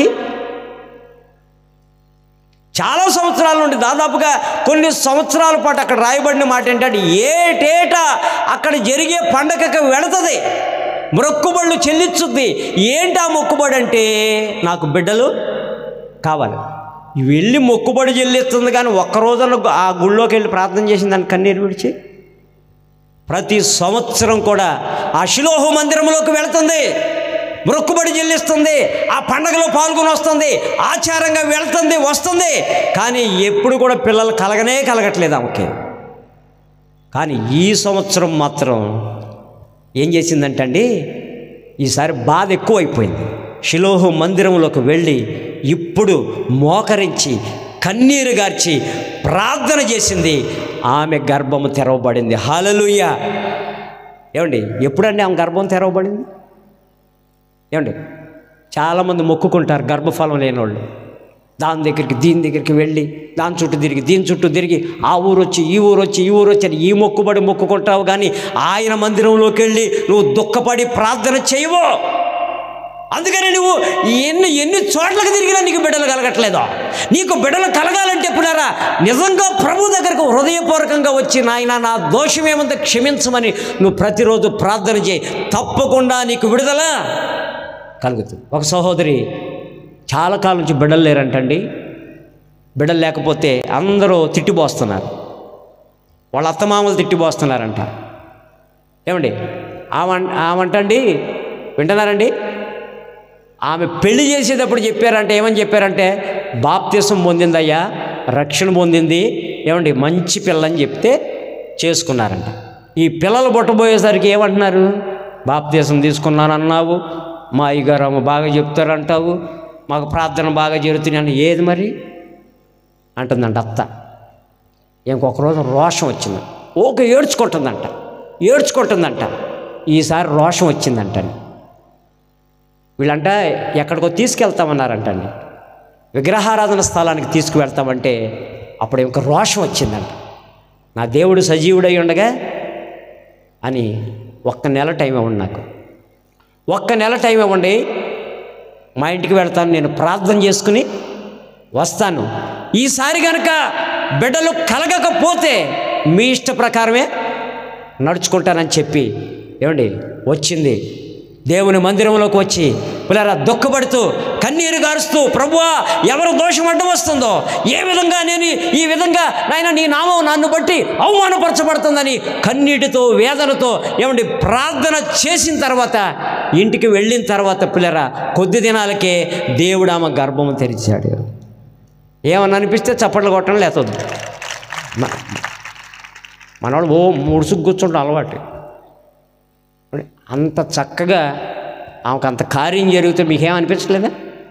చాలా సంవత్సరాల నుండి, దాదాపుగా కొన్ని సంవత్సరాల పాటు. అక్కడ రాయబడిన మాట ఏంటంటే ఏటేటా అక్కడ జరిగే పండగకి వెళుతుంది, మొక్కుబడులు చెల్లించుద్ది. ఏంటి ఆ మొక్కుబడి అంటే? నాకు బిడ్డలు కావాలి. వెళ్ళి మొక్కుబడి చెల్లిస్తుంది, కానీ ఒక్కరోజున ఆ గుళ్ళోకి వెళ్ళి ప్రార్థన చేసింది దాన్ని కన్నీరు విడిచి. ప్రతి సంవత్సరం కూడా ఆ షిలోహు మందిరంలోకి వెళుతుంది, మొక్కుబడి చెల్లిస్తుంది, ఆ పండగలో పాల్గొని వస్తుంది, ఆచారంగా వెళ్తుంది, వస్తుంది. కానీ ఎప్పుడు కూడా పిల్లలు కలగట్లేదు ఆమెకి. కానీ ఈ సంవత్సరం మాత్రం ఏం చేసిందంటే అండి, ఈసారి బాధ ఎక్కువైపోయింది. షిలోహు మందిరంలోకి వెళ్ళి ఇప్పుడు మోకరించి కన్నీరు గార్చి ప్రార్థన చేసింది. ఆమె గర్భము తెరవబడింది. హల్లెలూయా. ఏమండి ఎప్పుడండి ఆమె గర్భం తెరవబడింది? ఏమండి చాలామంది మొక్కుకుంటారు గర్భఫలం లేనివాళ్ళు. దాని దగ్గరికి దీని దగ్గరికి వెళ్ళి దాని చుట్టూ తిరిగి దీని చుట్టూ తిరిగి ఆ ఊరు వచ్చి ఈ ఊరు వచ్చి ఈ ఊరు వచ్చి అని ఈ మొక్కుబడి మొక్కుకుంటావు, కానీ ఆయన మందిరంలోకి వెళ్ళి నువ్వు దుఃఖపడి ప్రార్థన చేయవు. అందుకని నువ్వు ఎన్ని చోట్లకు తిరిగినా నీకు బిడ్డలు కలగట్లేదో. నీకు బిడ్డలు కలగాలంటే పునరా నిజంగా ప్రభు దగ్గరకు హృదయపూర్వకంగా వచ్చి నాయన నా దోషమేమంతా క్షమించమని నువ్వు ప్రతిరోజు ప్రార్థన చేయి. తప్పకుండా నీకు విడుదల కలుగుతుంది. ఒక సహోదరి చాలా కాలం నుంచి బిడ్డలు లేరంటండి. బిడ్డలు లేకపోతే అందరూ తిట్టిపోస్తున్నారు, వాళ్ళ అత్తమామలు తిట్టిపోస్తున్నారంట. ఏమండి ఆమంటండి, వింటున్నారండి? ఆమె పెళ్లి చేసేటప్పుడు చెప్పారంటే ఏమని చెప్పారంటే, బాప్తిసం పొందిందయ్యా, రక్షణ పొందింది, ఏమండి మంచి పిల్లని చెప్తే చేసుకున్నారంట. ఈ పిల్లలు పుట్టబోయేసరికి ఏమంటున్నారు? బాప్తిసం తీసుకున్నానన్నావు, మా అయ్యగారు అమ్మ బాగా చెప్తారంటావు, మాకు ప్రార్థన బాగా జరుగుతున్నాయి. ఏది మరి అంటుందంట అత్త. ఇంకొక రోజు రోషం వచ్చింది, ఓకే ఏడ్చుకుంటుందంట. ఈసారి రోషం వచ్చిందంటండి. వీళ్ళంట ఎక్కడికో తీసుకెళ్తామన్నారంటండి, విగ్రహారాధన స్థలానికి తీసుకువెళ్తామంటే అప్పుడు ఇంక రోషం వచ్చిందంట. నా దేవుడు సజీవుడై ఉండగా అని ఒక్క నెల టైం ఇవ్వండి, నాకు ఒక్క నెల టైం ఇవ్వండి, మా ఇంటికి వెళ్తాను, నేను ప్రార్థన చేసుకుని వస్తాను. ఈసారి కనుక బిడ్డలు కలగకపోతే మీ ఇష్ట ప్రకారమే నడుచుకుంటానని చెప్పి ఏమండి వచ్చింది. దేవుని మందిరంలోకి వచ్చి పిల్లరా దుఃఖపడుతూ కన్నీరు గారుస్తూ, ప్రభువా ఎవరు దోషం అడ్డం వస్తుందో, ఏ విధంగా నేను ఈ విధంగా నాయన నీ నామం నన్ను బట్టి అవమానపరచబడుతుందని కన్నీటితో వేదనతో ఏమండి ప్రార్థన చేసిన తర్వాత ఇంటికి వెళ్ళిన తర్వాత పిల్లరా కొద్ది దినాలకే దేవుడు ఆమె గర్భము తెరిచాడు. ఏమన్నా అనిపిస్తే చప్పట్లు కొట్టడం లేతుంది. మనవాళ్ళు ముడుసుకు కూర్చుంటాం అలవాటు. అంత చక్కగా ఆమెకు అంత కార్యం జరిగితే మీకేమనిపించలేదా?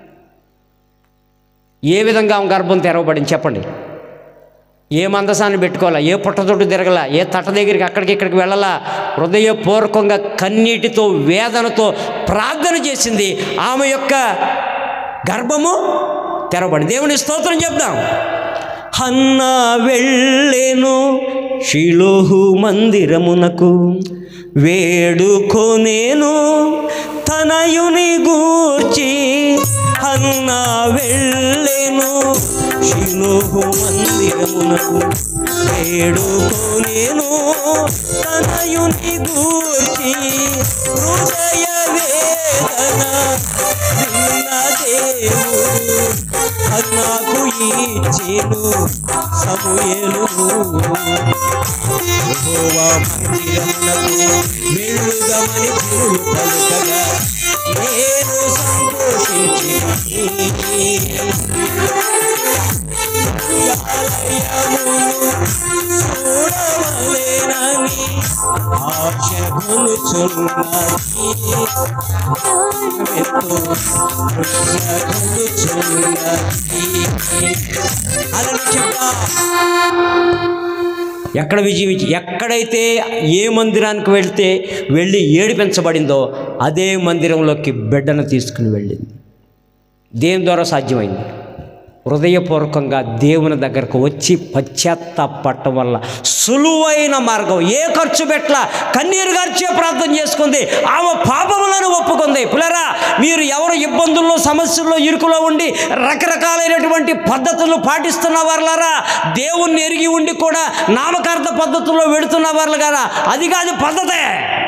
ఏ విధంగా ఆమె గర్భం తెరవబడింది చెప్పండి. ఏ మందసాన్ని పెట్టుకోవాలా, ఏ పుట్టతోటి తిరగలా, ఏ తట్ట దగ్గరికి అక్కడికి ఇక్కడికి వెళ్ళాలా, హృదయపూర్వకంగా కన్నీటితో వేదనతో ప్రార్థన చేసింది. ఆమె యొక్క గర్భము తెరవబడింది. దేవుని స్తోత్రం చెప్దాం. హన్నా వెళ్ళెను షిలోహు మందిరమునకు, వేడుకొనేను తనయుని గూర్చి. హన్నా వెళ్ళెను షిలోహు మందిరమునకు, వేడుకొనేను తనయుని గూర్చి. హృదయ వేదన విన్న దేవుడు హన్నాకు ఇచ్చెను సమూయేలు. యెహోవా మందిరమునకు వెళ్ళుదమని దేవుడు పలుకగా నేను సంతోషించి చూడవలేనని ఆశ కొనుచున్నది. ఎక్కడ ఎక్కడైతే ఏ మందిరానికి వెళ్ళి ఏడిపించబడిందో అదే మందిరంలోకి బిడ్డను తీసుకుని వెళ్ళింది. దేని ద్వారా సాధ్యమైంది? హృదయపూర్వకంగా దేవుని దగ్గరకు వచ్చి పశ్చాత్తాపడటం వల్ల సులువైన మార్గం. ఏ ఖర్చు పెట్టలా, కన్నీరు గార్చే ప్రార్థన చేసుకుంది, ఆమె పాపములను ఒప్పుకుంది. పిల్లరా మీరు ఎవరు ఇబ్బందుల్లో సమస్యల్లో ఇరుకులో ఉండి రకరకాలైనటువంటి పద్ధతులు పాటిస్తున్న వారులారా, దేవుణ్ణి ఎరిగి ఉండి కూడా నామకార్థ పద్ధతుల్లో వెళుతున్న వారు కదా, అది కాదు పద్ధతే.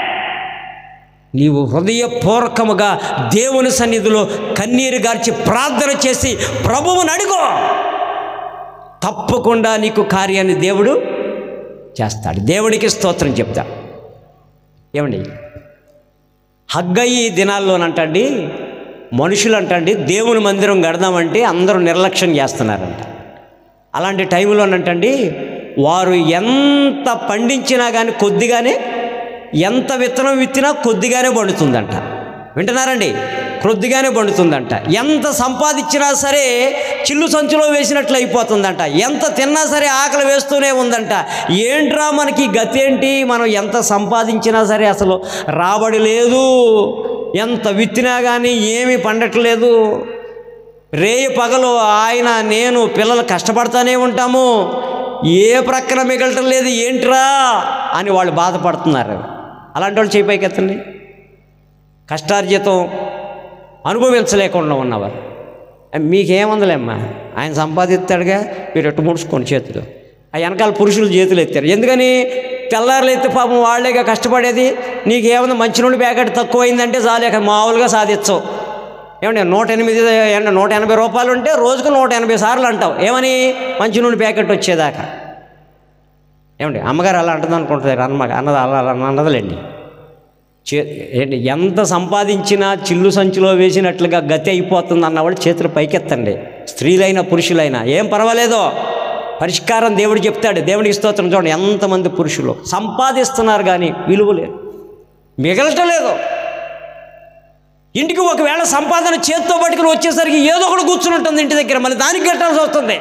నీవు హృదయపూర్వకముగా దేవుని సన్నిధిలో కన్నీరు గార్చి ప్రార్థన చేసి ప్రభువుని అడుగు, తప్పకుండా నీకు కార్యాన్ని దేవుడు చేస్తాడు. దేవుడికి స్తోత్రం చెప్తా. ఏమండి హగ్గయి దినాల్లోనంటండి మనుషులు అంటండి దేవుని మందిరం కడదామంటే అందరూ నిర్లక్ష్యం చేస్తున్నారంట. అలాంటి టైంలోనంటండి వారు ఎంత పండించినా కానీ కొద్దిగానే, ఎంత విత్తనం విత్తినా కొద్దిగానే పండుతుందంట. వింటున్నారండి? కొద్దిగానే పండుతుందంట. ఎంత సంపాదించినా సరే చిల్లు సంచులో వేసినట్లు అయిపోతుందంట. ఎంత తిన్నా సరే ఆకలి వేస్తూనే ఉందంట. ఏంట్రా మనకి గతి ఏంటి? మనం ఎంత సంపాదించినా సరే అసలు రాబడి లేదు, ఎంత విత్తినా కానీ ఏమీ పండట్లేదు. రేయి పగలు ఆయన నేను పిల్లలు కష్టపడతానే ఉంటాము, ఏ ప్రక్కన మిగలటం లేదు, ఏంట్రా అని వాళ్ళు బాధపడుతున్నారు. అలాంటి వాళ్ళు చేయిపైకెత్తండి. కష్టార్జితం అనుభవించలేకుండా ఉన్నవారు మీకేముందలేమ్మా, ఆయన సంపాదిస్తాడుగా, మీరు ఎట్టు ముడుచుకోండి చేతులు. ఆ వెనకాల పురుషులు చేతులు ఎత్తారు. ఎందుకని? తెల్లారులు ఎత్తే పాపం వాళ్ళేగా కష్టపడేది. నీకేమన్నా మంచి నుండి ప్యాకెట్ తక్కువైందంటే చాలేక మామూలుగా సాధించవు. ఏమండి 180 రూపాయలు ఉంటే రోజుకు 180 సార్లు అంటావు. ఏమని? మంచి నుండి ప్యాకెట్ వచ్చేదాకా. ఏమండి అమ్మగారు అలా అంటుంది అనుకుంటారు, అలా అన్నదలేండి. ఏంటి ఎంత సంపాదించినా చిల్లు సంచిలో వేసినట్లుగా గతి అయిపోతుంది అన్నవాళ్ళు చేతులు పైకెత్తండి. స్త్రీలైనా పురుషులైనా ఏం పర్వాలేదో, పరిష్కారం దేవుడు చెప్తాడు. దేవుడికి స్తోత్రం. చూడండి ఎంతమంది పురుషులు సంపాదిస్తున్నారు కానీ విలువ లేదు, మిగలటం లేదు. ఇంటికి ఒకవేళ సంపాదన చేత్తో పట్టుకుని వచ్చేసరికి ఏదో ఒకటి కూర్చుని ఉంటుంది ఇంటి దగ్గర, మళ్ళీ దానికి కట్టాల్సి వస్తుంది.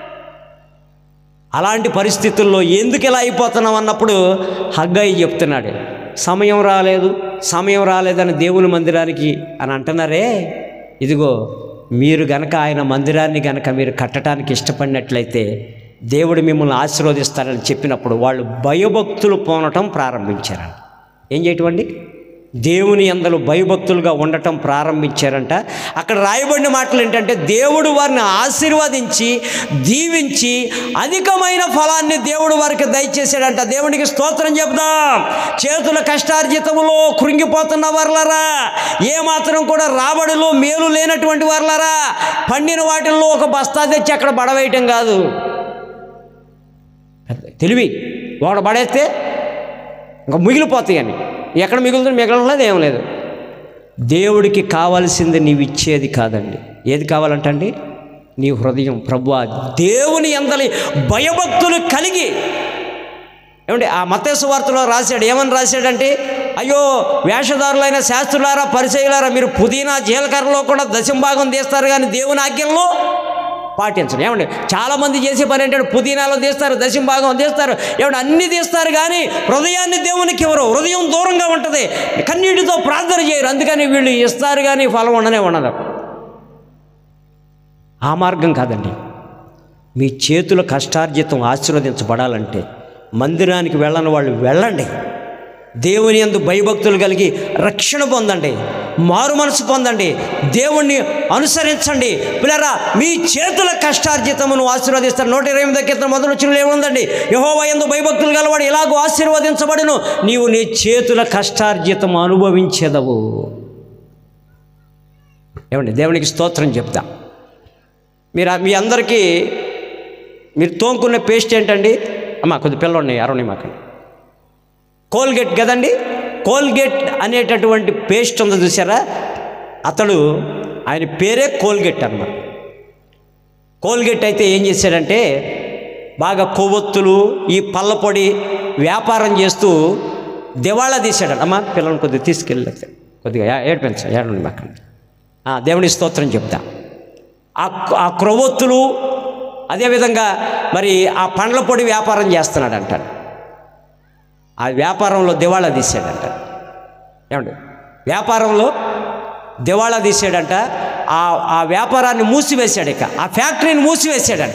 అలాంటి పరిస్థితుల్లో ఎందుకు ఇలా అయిపోతున్నాం అన్నప్పుడు హగ్గయి చెప్తున్నాడు, సమయం రాలేదని దేవుని మందిరానికి అని అంటున్నారే, ఇదిగో మీరు గనక ఆయన మందిరాన్ని గనక మీరు కట్టడానికి ఇష్టపడినట్లయితే దేవుడు మిమ్మల్ని ఆశీర్వదిస్తారని చెప్పినప్పుడు వాళ్ళు భయభక్తులు పోనటం ప్రారంభించారంట. ఏం చేయటం అండి? దేవుని యందలి భయభక్తులుగా ఉండటం ప్రారంభించారంట. అక్కడ రాయబడిన మాటలు ఏంటంటే దేవుడు వారిని ఆశీర్వదించి దీవించి అధికమైన ఫలాన్ని దేవుడు వారికి దయచేసాడంట. దేవునికి స్తోత్రం చెప్దాం. చేతుల కష్టార్జితములో కృంగిపోతున్న వారులారా, ఏమాత్రం కూడా రాబడిలో మేలు లేనటువంటి వారులారా, పండిన వాటిల్లో ఒక బస్తా తెచ్చి అక్కడ పడవేయటం కాదు. తెలివి ఒకటి పడేస్తే ఇంకా మిగిలిపోతాయని. ఎక్కడ మిగులుతుంది? మిగలలేదు, ఏం లేదు. దేవుడికి కావాల్సింది నీవు ఇచ్చేది కాదండి. ఏది కావాలంటండి? నీ హృదయం. ప్రభువా, దేవుని యందలి భయభక్తులు కలిగి ఏమంటే ఆ మత్తయి సువార్తలో రాశాడు. ఏమని రాశాడంటే, అయ్యో వేషధారులైన శాస్త్రులారా, పరిసయ్యులారా, మీరు పుదీనా జీలకర్రలో కూడా దశంభాగం తీస్తారు కానీ దేవుని ఆజ్ఞల్లో పాటించండి. ఏమండి చాలామంది చేసే పని ఏంటంటే పుదీనాలో తీస్తారు, దశంభాగం తీస్తారు, ఏమంటే అన్నీ తీస్తారు కానీ హృదయాన్ని దేవునికి ఎవరు? హృదయం దూరంగా ఉంటుంది, కన్నీటితో ప్రార్థన చేయరు. అందుకని వీళ్ళు ఇస్తారు కానీ ఫలం ఉండనే ఉండదు. ఆ మార్గం కాదండి. మీ చేతుల కష్టార్జితం ఆశీర్వదించబడాలంటే మందిరానికి వెళ్ళని వాళ్ళు వెళ్ళండి. దేవుని యందు భయభక్తులు కలిగి రక్షణ పొందండి, మారు మనసు పొందండి, దేవుణ్ణి అనుసరించండి. పిల్లరా, మీ చేతుల కష్టార్జితమును ఆశీర్వదిస్తారు. 128 కీర్తన మొదటి వచనంలో ఏముందండి? యెహోవా యందు భయభక్తులు గలవాడు ఎలాగో ఆశీర్వదించబడును, నీవు నీ చేతుల కష్టార్జితం అనుభవించేదవు. ఏమండి, దేవునికి స్తోత్రం చెప్తా. మీ అందరికీ మీరు తోముకునే పేస్ట్ ఏంటండి? అమ్మా కొద్ది పిల్లలు ఉన్నాయి, అరవై మాకండి. కోల్గేట్ కదండి. కోల్గేట్ అనేటటువంటి పేస్ట్ ఉందో చూసారా? ఆయన పేరే కోల్గేట్ అన్నమాట. కోల్గేట్ అయితే ఏం చేశాడంటే బాగా కొవ్వొత్తులు ఈ పళ్ళపొడి వ్యాపారం చేస్తూ దివాళా తీశాడు. అమ్మా పిల్లల్ని కొద్దిగా తీసుకెళ్ళి కొద్దిగా ఏడిపించండి అక్కడ. దేవుని స్తోత్రం చెప్తా. ఆ క్రొవ్వొత్తులు అదేవిధంగా మరి ఆ పండ్ల పొడి వ్యాపారం చేస్తున్నాడు అంటాడు. ఆ వ్యాపారంలో దివాళా తీసాడంట. ఏమండి, వ్యాపారంలో దివాళా తీసాడంట. ఆ వ్యాపారాన్ని మూసివేశాడు, ఇక ఆ ఫ్యాక్టరీని మూసివేశాడంట.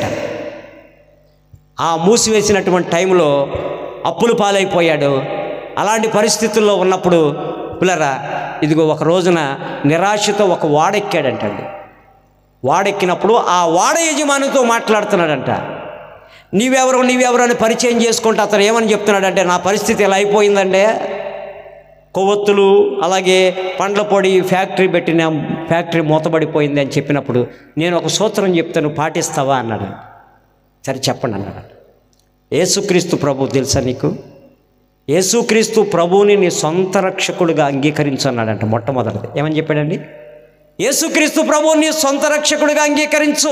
ఆ మూసివేసినటువంటి టైంలో అప్పులు పాలైపోయాడు. అలాంటి పరిస్థితుల్లో ఉన్నప్పుడు పిల్లరా, ఇదిగో ఒక రోజున నిరాశతో ఒక వాడెక్కాడంటండి. వాడెక్కినప్పుడు ఆ వాడ యజమానితో మాట్లాడుతున్నాడంట. నీవెవరు అని పరిచయం చేసుకుంటే అతను ఏమని చెప్తున్నాడంటే, నా పరిస్థితి ఎలా అయిపోయిందంటే, కొవ్వొత్తులు అలాగే పండ్ల పొడి ఫ్యాక్టరీ పెట్టిన ఫ్యాక్టరీ మూతబడిపోయింది అని చెప్పినప్పుడు, నేను ఒక సూత్రం చెప్తాను పాటిస్తావా అన్నాడు. సరే చెప్పండి అన్నాడు. యేసుక్రీస్తు ప్రభు తెలుసా నీకు? యేసుక్రీస్తు ప్రభువుని నీ సొంత రక్షకుడిగా అంగీకరించు అన్నాడంట. మొట్టమొదటిది ఏమని చెప్పాడండి? యేసుక్రీస్తు ప్రభువుని నీ సొంత రక్షకుడిగా అంగీకరించు.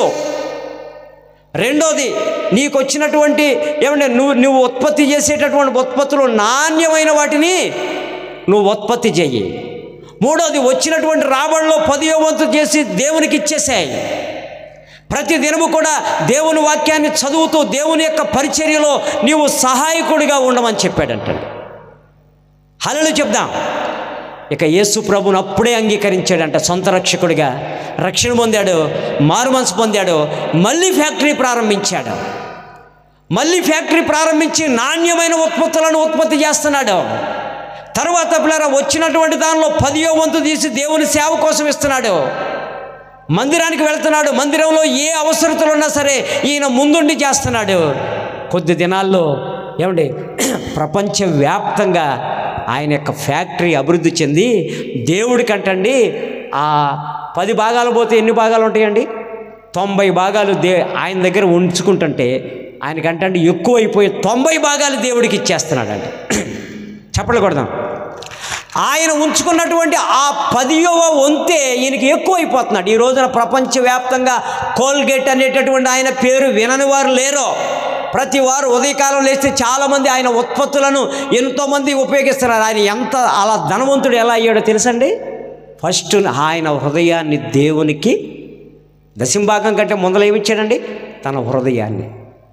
రెండోది, నీకు వచ్చినటువంటి ఏమంటే నువ్వు ఉత్పత్తి చేసేటటువంటి ఉత్పత్తులు నాణ్యమైన వాటిని నువ్వు ఉత్పత్తి చెయ్యి. మూడోది, వచ్చినటువంటి రాబడిలో 10వ వంతు చేసి దేవునికి ఇచ్చేసాయి. ప్రతి దినము కూడా దేవుని వాక్యాన్ని చదువుతూ దేవుని యొక్క పరిచర్యలో నీవు సహాయకుడిగా ఉండమని చెప్పాడంటండి. హల్లెలూయా చెప్దాం. ఇక యేసు ప్రభువును అప్పుడే అంగీకరించాడంట సొంత రక్షకుడిగా. రక్షణ పొందాడు, మారు మనసు పొందాడు, మళ్ళీ ఫ్యాక్టరీ ప్రారంభించాడు. మళ్ళీ ఫ్యాక్టరీ ప్రారంభించి నాణ్యమైన ఉత్పత్తులను ఉత్పత్తి చేస్తున్నాడు. తర్వాత పిల్లరా వచ్చినటువంటి దానిలో 10వ వంతు తీసి దేవుని సేవ కోసం ఇస్తున్నాడు. మందిరానికి వెళ్తున్నాడు. మందిరంలో ఏ అవసరతలు ఉన్నా సరే ఈయన ముందుండి చేస్తున్నాడు. కొద్ది దినాల్లో ఏమండి ప్రపంచవ్యాప్తంగా ఆయన యొక్క ఫ్యాక్టరీ అభివృద్ధి చెంది దేవుడికంటండి ఆ 10 భాగాలు పోతే ఎన్ని భాగాలు ఉంటాయండి? 90 భాగాలు ఆయన దగ్గర ఉంచుకుంటుంటే ఆయనకంటే ఎక్కువైపోయి 90 భాగాలు దేవుడికి ఇచ్చేస్తున్నాడండి. చెప్పలు కొడదాం. ఆయన ఉంచుకున్నటువంటి ఆ 10వ వంతే ఈయనకి ఎక్కువైపోతున్నాడు. ఈ రోజున ప్రపంచవ్యాప్తంగా కోల్గేట్ అనేటటువంటి ఆయన పేరు వినని వారు లేరు. ప్రతి వారు ఉదయకాలం లేస్తే చాలామంది ఆయన ఉత్పత్తులను ఎంతోమంది ఉపయోగిస్తున్నారు. ఆయన ఎంత అలా ధనవంతుడు ఎలా అయ్యాడో తెలుసండి? ఫస్ట్ ఆయన హృదయాన్ని దేవునికి దశంభాగం కంటే ముందర ఏమిచ్చాడండి? తన హృదయాన్ని.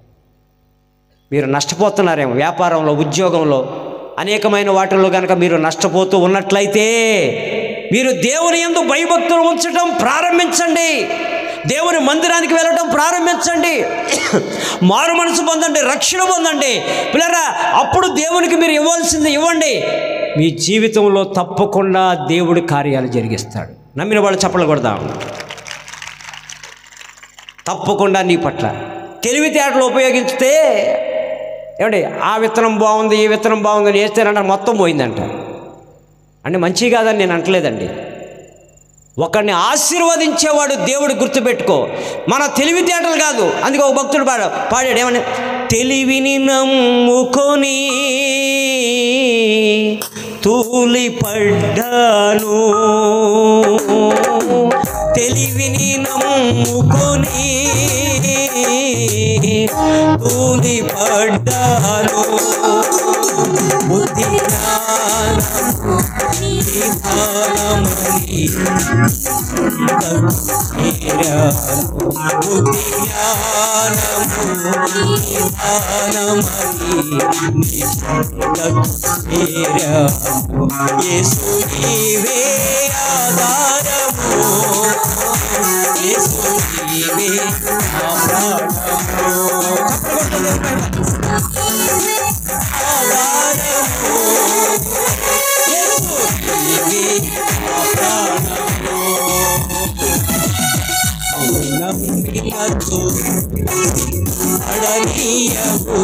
మీరు నష్టపోతున్నారేమో వ్యాపారంలో, ఉద్యోగంలో, అనేకమైన వాటిల్లో కనుక మీరు నష్టపోతూ ఉన్నట్లయితే మీరు దేవుని యందు భయభక్తులు ఉంచడం ప్రారంభించండి. దేవుని మందిరానికి వెళ్ళడం ప్రారంభించండి. మారు మనసు పొందండి, రక్షణ పొందండి పిల్లరా. అప్పుడు దేవునికి మీరు ఇవ్వాల్సింది ఇవ్వండి. మీ జీవితంలో తప్పకుండా దేవుడి కార్యాలు జరిగిస్తాడు. నమ్మిన వాళ్ళు చప్పట్లు కొడదాం. తప్పకుండా నీ పట్ల తెలివితేటలు ఉపయోగిస్తే ఏమండి ఆ విత్తనం బాగుంది ఈ విత్తనం బాగుంది అని వేస్తేనంట మొత్తం పోయిందంట. అంటే మంచిగా కాదని నేను అంటలేదండి. ఒకరిని ఆశీర్వదించేవాడు దేవుడు, గుర్తుపెట్టుకో. మన తెలివితేటలు కాదు. అందుకే ఒక భక్తుడు పాడాడు ఏమని, తెలివిని నమ్ముకొని తూలి పడ్డాను, తెలివిని నమ్ముకొని తూలి పడ్డాను, బుద్ధి జ్ఞానము నిధానమని బుద్ధి జ్ఞానము నిధానమని యేసు నీవే ఆధారము, యేసు నీవే నా ప్రాణము, ఆధారము, యేసు నీవే నా ప్రాణము. నమ్మినతో అడనీయవు,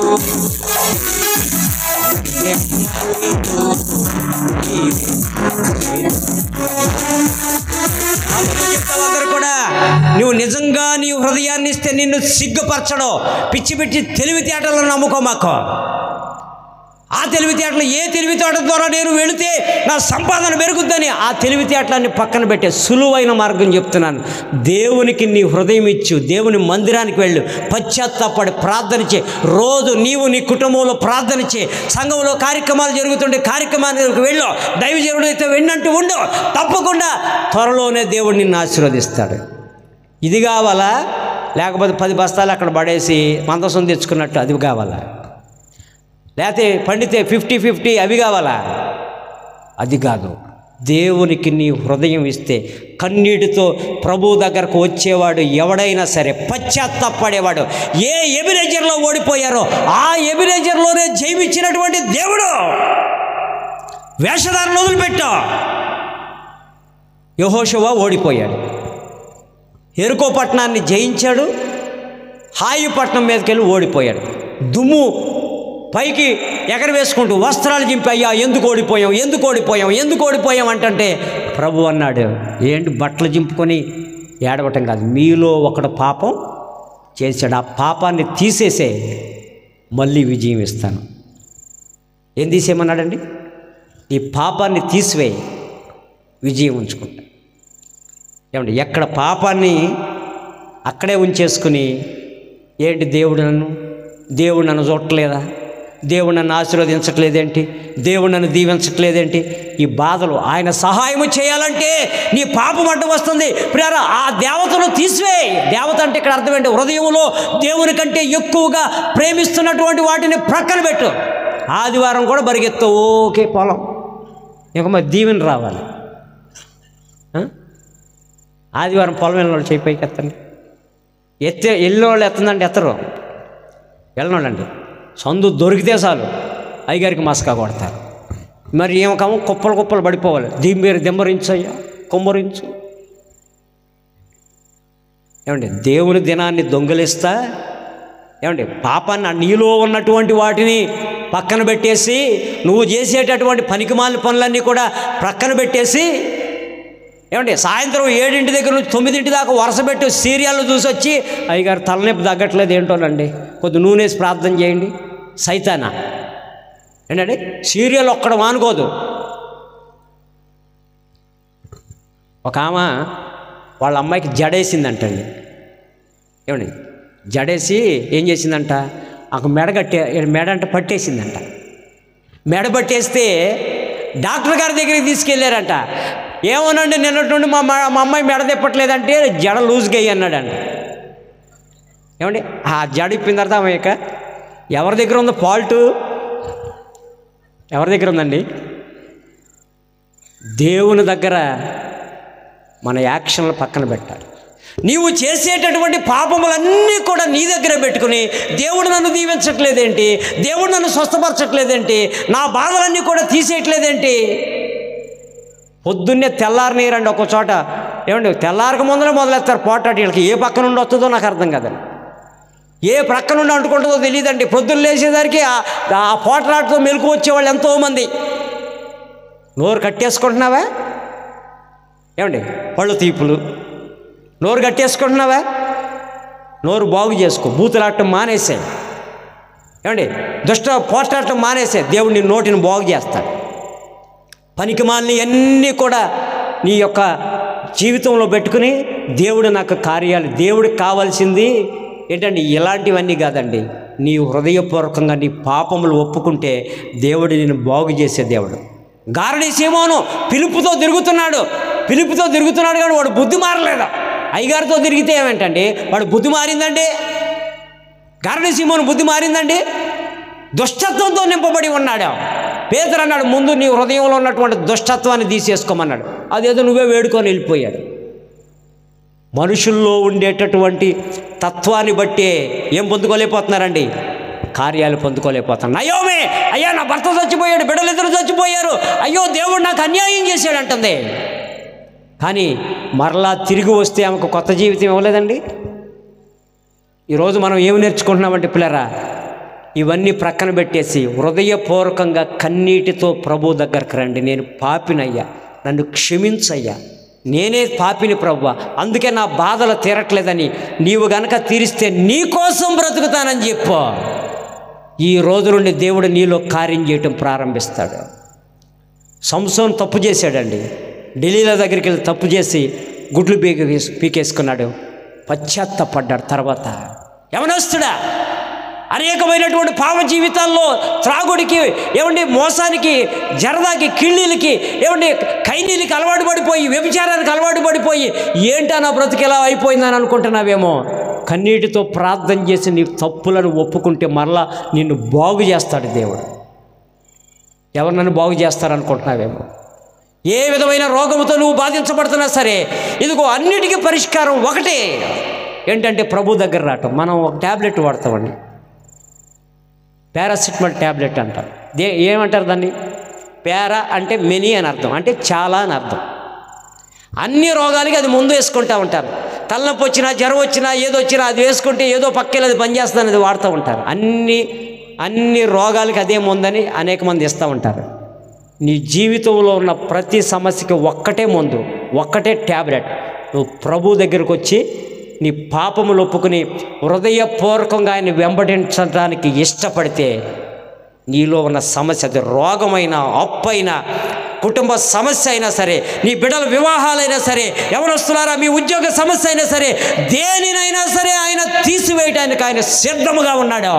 అందరూ కూడా నువ్వు నిజంగా నీ హృదయాన్ని ఇస్తే నిన్ను సిగ్గుపరచడం. పిచ్చి పిచ్చి తెలివితేటలను నమ్ముకోమాకు. ఆ తెలివితేటలు ఏ తెలివితేటల ద్వారా నేను వెళితే నా సంపాదన పెరుగుద్దని ఆ తెలివితేటలన్నీ పక్కన పెట్టే సులువైన మార్గం చెప్తున్నాను. దేవునికి నీ హృదయం ఇచ్చు, దేవుని మందిరానికి వెళ్ళు, పశ్చాత్తాపడి ప్రార్థన చే. రోజు నీవు నీ కుటుంబంలో ప్రార్థన చే. సంఘంలో కార్యక్రమాలు జరుగుతుంటే కార్యక్రమానికి వెళ్ళు, దైవజనుడు అయితే వెళ్ళంటూ ఉండు. తప్పకుండా త్వరలోనే దేవుడు నిన్ను ఆశీర్వదిస్తాడు. ఇది కావాలా? లేకపోతే 10 బస్తాలు అక్కడ పడేసి మందసం తెచ్చుకున్నట్టు అది కావాలా? లేకపోతే పండితే 50-50 అవి కావాలా? అది కాదు. దేవునికి నీ హృదయం ఇస్తే కన్నీటితో ప్రభు దగ్గరకు వచ్చేవాడు ఎవడైనా సరే, పశ్చాత్తాపడేవాడు. ఏ ఎబినేజర్లో ఓడిపోయారో ఆ ఎబినేజర్లోనే జయమిచ్చినటువంటి దేవుడు వేషధారణ వదిలిపెట్టా. యెహోషువ ఓడిపోయాడు, యెరికో పట్టణాన్ని జయించాడు, హాయి పట్టణం మీదకి వెళ్ళి ఓడిపోయాడు. దుమ్ము పైకి ఎగరవేసుకుంటూ వస్త్రాలు చింపి, అయ్యా ఎందుకు ఓడిపోయాం, ఎందుకు ఓడిపోయాం, ఎందుకు ఓడిపోయాం అంటే ప్రభు అన్నాడు, ఏంటి బట్టలు చింపుకొని ఏడవటం కాదు, మీలో ఒకడు పాపం చేశాడు, ఆ పాపాన్ని తీసేసే మళ్ళీ విజయం ఇస్తాను. ఏం తీసేయమన్నాడండి? ఈ పాపాన్ని తీసివేయి, విజయం ఉంచుకుంటా. ఏమండి, ఎక్కడ పాపాన్ని అక్కడే ఉంచేసుకుని ఏంటి దేవుడు నన్ను చూడట్లేదా, దేవుడు నన్ను ఆశీర్వదించట్లేదేంటి, దేవుడు నన్ను దీవించట్లేదేంటి, ఈ బాధలు ఆయన సహాయము చేయాలంటే నీ పాపం అడ్డు వస్తుంది. ప్రియారా, ఆ దేవతను తీసివేయి. దేవత అంటే ఇక్కడ అర్థం ఏంటి? హృదయంలో దేవుని కంటే ఎక్కువగా ప్రేమిస్తున్నటువంటి వాటిని ప్రక్కన పెట్టు. ఆదివారం కూడా పరిగెత్తు, ఓకే పొలం, ఇంక మరి దీవెన రావాలి. ఆదివారం పొలం వెళ్ళిన వాళ్ళు చేయి పైకి ఎత్తండి. వెళ్ళిన వాళ్ళు ఎత్తందంటే ఎత్తరు, వెళ్ళినోళ్ళండి సందు దొరికితే చాలు అయ్యగారికి మస్కా కొడతారు. మరి ఏమకామో కుప్పలు కుప్పలు పడిపోవాలి. దీని దిమ్మరించు అయ్యా, కుమ్మరించు. ఏమండి, దేవుని దినాన్ని దొంగలిస్తా, ఏమండి పాపాన్ని నీలో ఉన్నటువంటి వాటిని పక్కన పెట్టేసి, నువ్వు చేసేటటువంటి పనికిమాలిన పనులన్నీ కూడా ప్రక్కన పెట్టేసి, ఏమండి సాయంత్రం 7 దగ్గర నుంచి 9 దాకా వరుస పెట్టి సీరియల్ చూసి వచ్చి, అయ్యగారు తలనొప్పి తగ్గట్లేదు ఏంటోనండి, కొద్ది నూనెసి ప్రార్థన చేయండి. సైతానా ఏంటండి, సీరియల్ ఒక్కడ మానుకోదు. ఒక ఆమె వాళ్ళ అమ్మాయికి జడేసిందంటండి. ఏమండి, జడేసి ఏం చేసిందంట, ఒక మెడ అంటే పట్టేసిందంట. మెడ పట్టేస్తే డాక్టర్ గారి దగ్గరికి తీసుకెళ్ళారంట. ఏమోనండి, నిన్నటి నుండి మా అమ్మాయి మెడ తిప్పట్లేదంటే జడ లూజ్గా అయ్యి అన్నాడండి. ఏమండి, ఆ జడ ఇప్పిన తర్వాత అమ్మాయిక ఎవరి దగ్గర ఉందో ఫాల్టు, ఎవరి దగ్గర ఉందండి? దేవుని దగ్గర మన యాక్షన్లు పక్కన పెట్టాలి. నీవు చేసేటటువంటి పాపములన్నీ కూడా నీ దగ్గర పెట్టుకుని దేవుడు నన్ను దీవించట్లేదేంటి, దేవుడు నన్ను స్వస్థపరచట్లేదేంటి, నా బాధలన్నీ కూడా తీసేయట్లేదేంటి. పొద్దున్నే తెల్లారనీరండి ఒక చోట, ఏమండి తెల్లారక ముందరే మొదలెత్తారు పోటాటి. వీళ్ళకి ఏ పక్క నుండి వస్తుందో నాకు అర్థం కాదండి, ఏ ప్రక్క నుండి అంటుకుంటుందో తెలియదండి. పొద్దున్న లేచేసరికి ఆ పోటలాటతో మెలకు వచ్చేవాళ్ళు ఎంతోమంది. నోరు కట్టేసుకుంటున్నావా ఏమండి, పళ్ళు తీపులు, నోరు కట్టేసుకుంటున్నావా, నోరు బాగు చేసుకో, బూతులాటం మానేసాయి. ఏమండి, పోట్లాటం మానేసే, దేవుడు నీ నోటిని బాగు చేస్తాడు. పనికిమాలిన అన్నీ కూడా నీ యొక్క జీవితంలో పెట్టుకుని దేవుడు నాకు కార్యాలు, దేవుడికి కావాల్సింది ఏంటండి, ఇలాంటివన్నీ కాదండి. నీ హృదయపూర్వకంగా నీ పాపములు ఒప్పుకుంటే దేవుడు నిన్ను బాగు చేసే దేవుడు. గారడీ సీమోను పిలుపుతో తిరుగుతున్నాడు కానీ వాడు బుద్ధి మారలేదు. అయ్యగారితో తిరిగితే ఏమేంటండి, వాడు బుద్ధి మారిందండి. గారడీ సీమోను బుద్ధి మారిందండి, దుష్టత్వంతో నింపబడి ఉన్నాడు. పేతురు అన్నాడు, ముందు నీ హృదయంలో ఉన్నటువంటి దుష్టత్వాన్ని తీసేసుకోమన్నాడు. అదేదో నువ్వే వేడుకొని వెళ్ళిపోయాడు. మనుషుల్లో ఉండేటటువంటి తత్వాన్ని బట్టే ఏం పొందుకోలేకపోతున్నారండి, కార్యాలు పొందుకోలేకపోతున్నారు. నయోమి, అయ్యా నా భర్త చచ్చిపోయాడు, బిడ్డలిద్దరూ చచ్చిపోయారు, అయ్యో దేవుడు నాకు అన్యాయం చేశాడంటుంది. కానీ మరలా తిరిగి వస్తే ఆమెకు కొత్త జీవితం ఇవ్వలేదండి. ఈరోజు మనం ఏమి నేర్చుకుంటున్నామంటే పిల్లరా, ఇవన్నీ ప్రక్కన పెట్టేసి హృదయపూర్వకంగా కన్నీటితో ప్రభు దగ్గరకు రండి. నేను పాపినయ్యా, నన్ను క్షమించయ్యా, నేనే పాపిని ప్రభువా, అందుకే నా బాధలు తీరట్లేదని నీవు గనక తీరిస్తే నీ కోసం బ్రతుకుతానని చెప్పు. ఈ రోజు నుండి దేవుడు నీలో కార్యం చేయటం ప్రారంభిస్తాడు. సంసోను తప్పు చేశాడండి, ఢిల్లీల దగ్గరికి వెళ్ళి తప్పు చేసి గుడ్లు పీకేసుకున్నాడు, పశ్చాత్తపడ్డాడు. తర్వాత యవనస్తుడా, అనేకమైనటువంటి పాప జీవితాల్లో త్రాగుడికి, ఏమండి మోసానికి, జరదాకి, కిళ్ళీలకి, ఏమండి ఖైనీలకి అలవాటు పడిపోయి, వ్యభిచారానికి అలవాటు పడిపోయి, ఏంటా నా బ్రతుకు ఎలా అయిపోయిందని అనుకుంటున్నావేమో. కన్నీటితో ప్రార్థన చేసి నీ తప్పులను ఒప్పుకుంటే మరలా నిన్ను బాగు చేస్తాడు దేవుడు. ఎవరు నన్ను బాగు చేస్తారనుకుంటున్నావేమో. ఏ విధమైన రోగముతో నువ్వు బాధించబడుతున్నా సరే, ఇదిగో అన్నిటికీ పరిష్కారం ఒకటే, ఏంటంటే ప్రభు దగ్గర రావటం. మనం ఒక ట్యాబ్లెట్ వాడతామండి, పారాసిటమాల్ ట్యాబ్లెట్ అంటారు. ఏమంటారు దాన్ని? పారా అంటే మెనీ అని అర్థం, అంటే చాలా అని అర్థం. అన్ని రోగాలకి అది ముందు వేసుకుంటూ ఉంటారు. తలనొప్పి వచ్చినా, జ్వరం వచ్చినా, ఏదో వచ్చినా అది వేసుకుంటే ఏదో పక్కెళ్ళి అది పనిచేస్తుంది అనేది వాడుతూ ఉంటారు. అన్ని రోగాలకి అదే ముందని అనేక మంది ఇస్తూ ఉంటారు. నీ జీవితంలో ఉన్న ప్రతి సమస్యకి ఒక్కటే మందు, ఒక్కటే ట్యాబ్లెట్. నువ్వు ప్రభు దగ్గరకు వచ్చి నీ పాపములు ఒప్పుకుని హృదయపూర్వకంగా ఆయన వెంబడించడానికి ఇష్టపడితే నీలో ఉన్న సమస్య, అది రోగమైనా, అప్పైనా, కుటుంబ సమస్య అయినా సరే, నీ బిడ్డల వివాహాలైనా సరే, ఎవరొస్తున్నారా మీ ఉద్యోగ సమస్య అయినా సరే, దేనినైనా సరే ఆయన తీసివేయటానికి ఆయన సిద్ధముగా ఉన్నాడు.